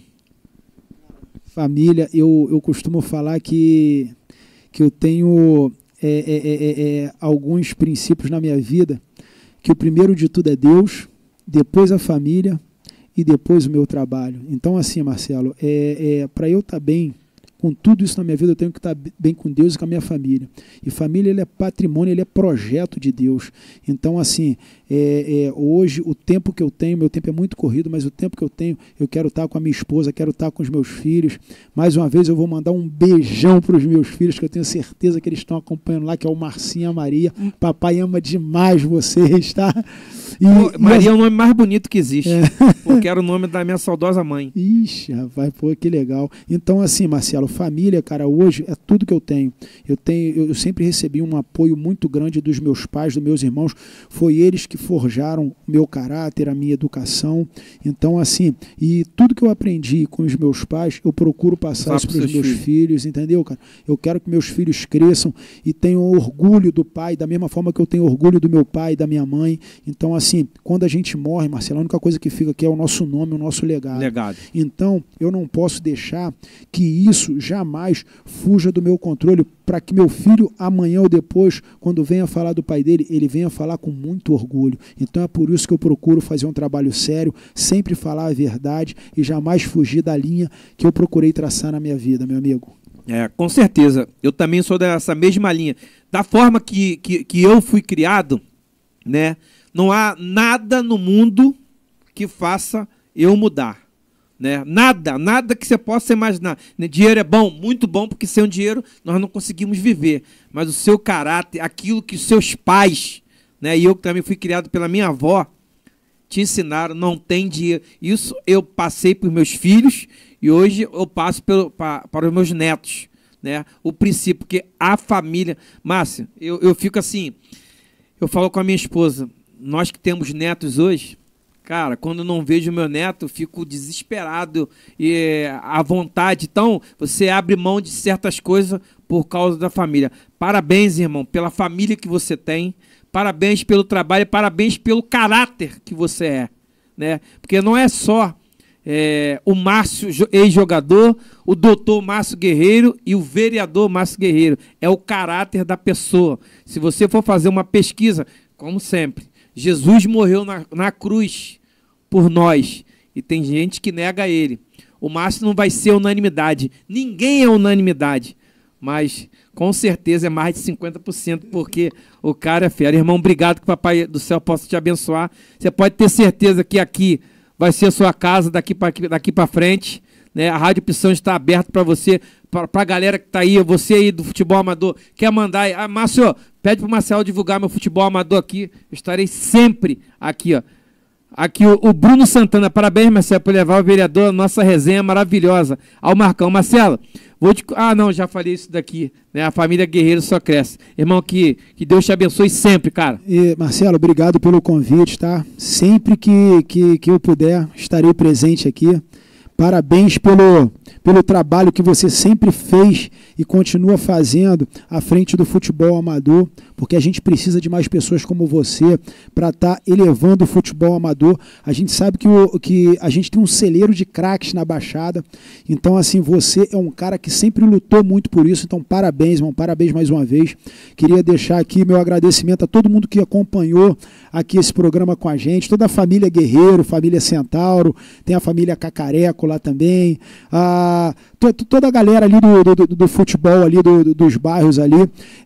Família, eu, eu costumo falar que, que eu tenho é, é, é, é, alguns princípios na minha vida, que o primeiro de tudo é Deus, depois a família e depois o meu trabalho. Então, assim, Marcelo, é, é, para eu estar bem com tudo isso na minha vida, eu tenho que estar bem com Deus e com a minha família. E família, ele é patrimônio, ele é projeto de Deus. Então, assim, é, é, hoje, o tempo que eu tenho, meu tempo é muito corrido, mas o tempo que eu tenho, eu quero estar com a minha esposa, quero estar com os meus filhos. Mais uma vez, eu vou mandar um beijão para os meus filhos, que eu tenho certeza que eles estão acompanhando lá, que é o Marcinho e a Maria. Papai ama demais vocês, tá? E, pô, Maria e é o nome mais bonito que existe, é. Porque era o nome da minha saudosa mãe. Ixi, rapaz, pô, que legal. Então, assim, Marcelo, família, cara, hoje é tudo que eu tenho. Eu tenho, eu sempre recebi um apoio muito grande dos meus pais, dos meus irmãos. Foi eles que forjaram o meu caráter, a minha educação. Então, assim, e tudo que eu aprendi com os meus pais, eu procuro passar isso para os meus filhos. filhos, entendeu, cara? Eu quero que meus filhos cresçam e tenham orgulho do pai, da mesma forma que eu tenho orgulho do meu pai e da minha mãe. Então, assim, quando a gente morre, Marcelo, a única coisa que fica aqui é o nosso nome, o nosso legado. legado. Então, eu não posso deixar que isso jamais fuja do meu controle, para que meu filho, amanhã ou depois, quando venha falar do pai dele, ele venha falar com muito orgulho. Então é por isso que eu procuro fazer um trabalho sério, sempre falar a verdade e jamais fugir da linha que eu procurei traçar na minha vida, meu amigo. É, com certeza. Eu também sou dessa mesma linha. Da forma que, que, que eu fui criado, né, não há nada no mundo que faça eu mudar. Né? Nada, nada que você possa imaginar. Dinheiro é bom, muito bom, porque sem o dinheiro nós não conseguimos viver. Mas o seu caráter, aquilo que os seus pais, né, e eu que também fui criado pela minha avó, te ensinaram, não tem dinheiro. Isso eu passei para os meus filhos e hoje eu passo pelo, para, para os meus netos. Né? O princípio, porque a família... Márcia, eu, eu fico assim, eu falo com a minha esposa, nós que temos netos hoje... Cara, quando eu não vejo meu neto, eu fico desesperado e à vontade. Então, você abre mão de certas coisas por causa da família. Parabéns, irmão, pela família que você tem. Parabéns pelo trabalho, parabéns pelo caráter que você é. Né? Porque não é só é, o Márcio, ex-jogador, o doutor Márcio Guerreiro e o vereador Márcio Guerreiro. É o caráter da pessoa. Se você for fazer uma pesquisa, como sempre, Jesus morreu na, na cruz por nós. E tem gente que nega ele. O Márcio não vai ser unanimidade. Ninguém é unanimidade. mas com certeza é mais de cinquenta por cento, porque o cara é fera. Irmão, obrigado, que o Papai do Céu possa te abençoar. Você pode ter certeza que aqui vai ser a sua casa daqui para daqui para frente, né? A Rádio Opção está aberta para você, para a galera que está aí, você aí do futebol amador, quer mandar aí, ah, Márcio, pede para o Marcelo divulgar meu futebol amador aqui, eu estarei sempre aqui, ó. Aqui o, o Bruno Santana, parabéns, Marcelo, por levar o vereador, nossa resenha maravilhosa. Ao Marcão, Marcelo, vou te... Ah, não, já falei isso daqui, né? A família Guerreiro só cresce. Irmão, que, que Deus te abençoe sempre, cara. E, Marcelo, obrigado pelo convite, tá? Sempre que, que, que eu puder, estarei presente aqui. Parabéns pelo, pelo trabalho que você sempre fez e continua fazendo à frente do futebol amador, porque a gente precisa de mais pessoas como você para estar tá elevando o futebol amador. A gente sabe que, o, que a gente tem um celeiro de craques na Baixada, então assim, você é um cara que sempre lutou muito por isso, então parabéns, irmão, parabéns mais uma vez. Queria deixar aqui meu agradecimento a todo mundo que acompanhou aqui esse programa com a gente, toda a família Guerreiro, família Centauro, tem a família Cacareco lá também, a, to, toda a galera ali do, do, do futebol ali, do, do, dos bairros ali,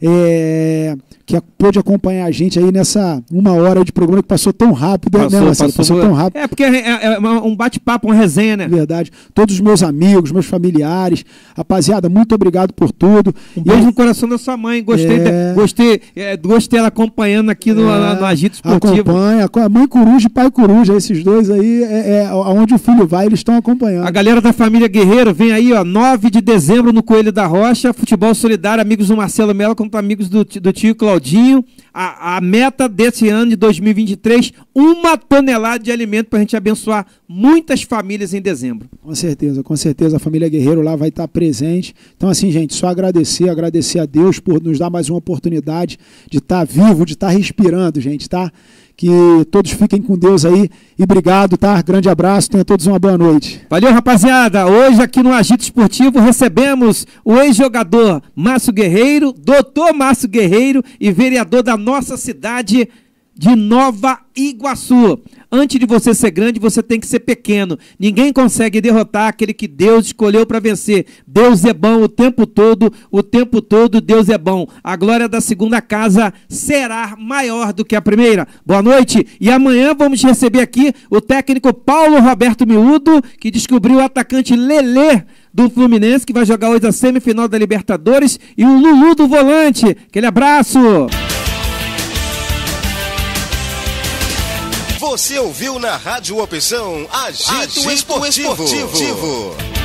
é, que pôde acompanhar a gente aí nessa uma hora de programa que passou tão rápido, passou, né, Marcelo? Passou, passou tão rápido. É, porque é, é um bate-papo, uma resenha, né? Verdade. Todos os meus amigos, meus familiares, rapaziada, muito obrigado por tudo. Um beijo eu, no coração da sua mãe, gostei, é... de, gostei, é, gostei dela acompanhando aqui no, é... no Agito Esportivo. Acompanha, a mãe coruja e pai coruja, esses dois aí, é, é, aonde o filho vai, eles estão acompanhando. A galera da família Guerreiro vem aí, ó, nove de dezembro no Coelho da Rocha, futebol solidário, amigos do Marcelo Mello contra amigos do, do tio Claudinho. A, a meta desse ano de dois mil e vinte e três, uma tonelada de alimento para a gente abençoar muitas famílias em dezembro. Com certeza, com certeza a família Guerreiro lá vai estar presente. Então assim, gente, só agradecer, agradecer a Deus por nos dar mais uma oportunidade de estar vivo, de estar respirando, gente, tá? Que todos fiquem com Deus aí e obrigado, tá? Grande abraço, tenham todos uma boa noite. Valeu, rapaziada. Hoje aqui no Agito Esportivo recebemos o ex-jogador Márcio Guerreiro, doutor Márcio Guerreiro e vereador da nossa cidade de Nova Iguaçu. Antes de você ser grande, você tem que ser pequeno. Ninguém consegue derrotar aquele que Deus escolheu para vencer. Deus é bom o tempo todo, o tempo todo Deus é bom. A glória da segunda casa será maior do que a primeira. Boa noite. E amanhã vamos receber aqui o técnico Paulo Roberto Miúdo, que descobriu o atacante Lelê do Fluminense, que vai jogar hoje a semifinal da Libertadores, e o Lulu do volante. Aquele abraço. Você ouviu na Rádio Opção Agito, Agito Esportivo. Esportivo.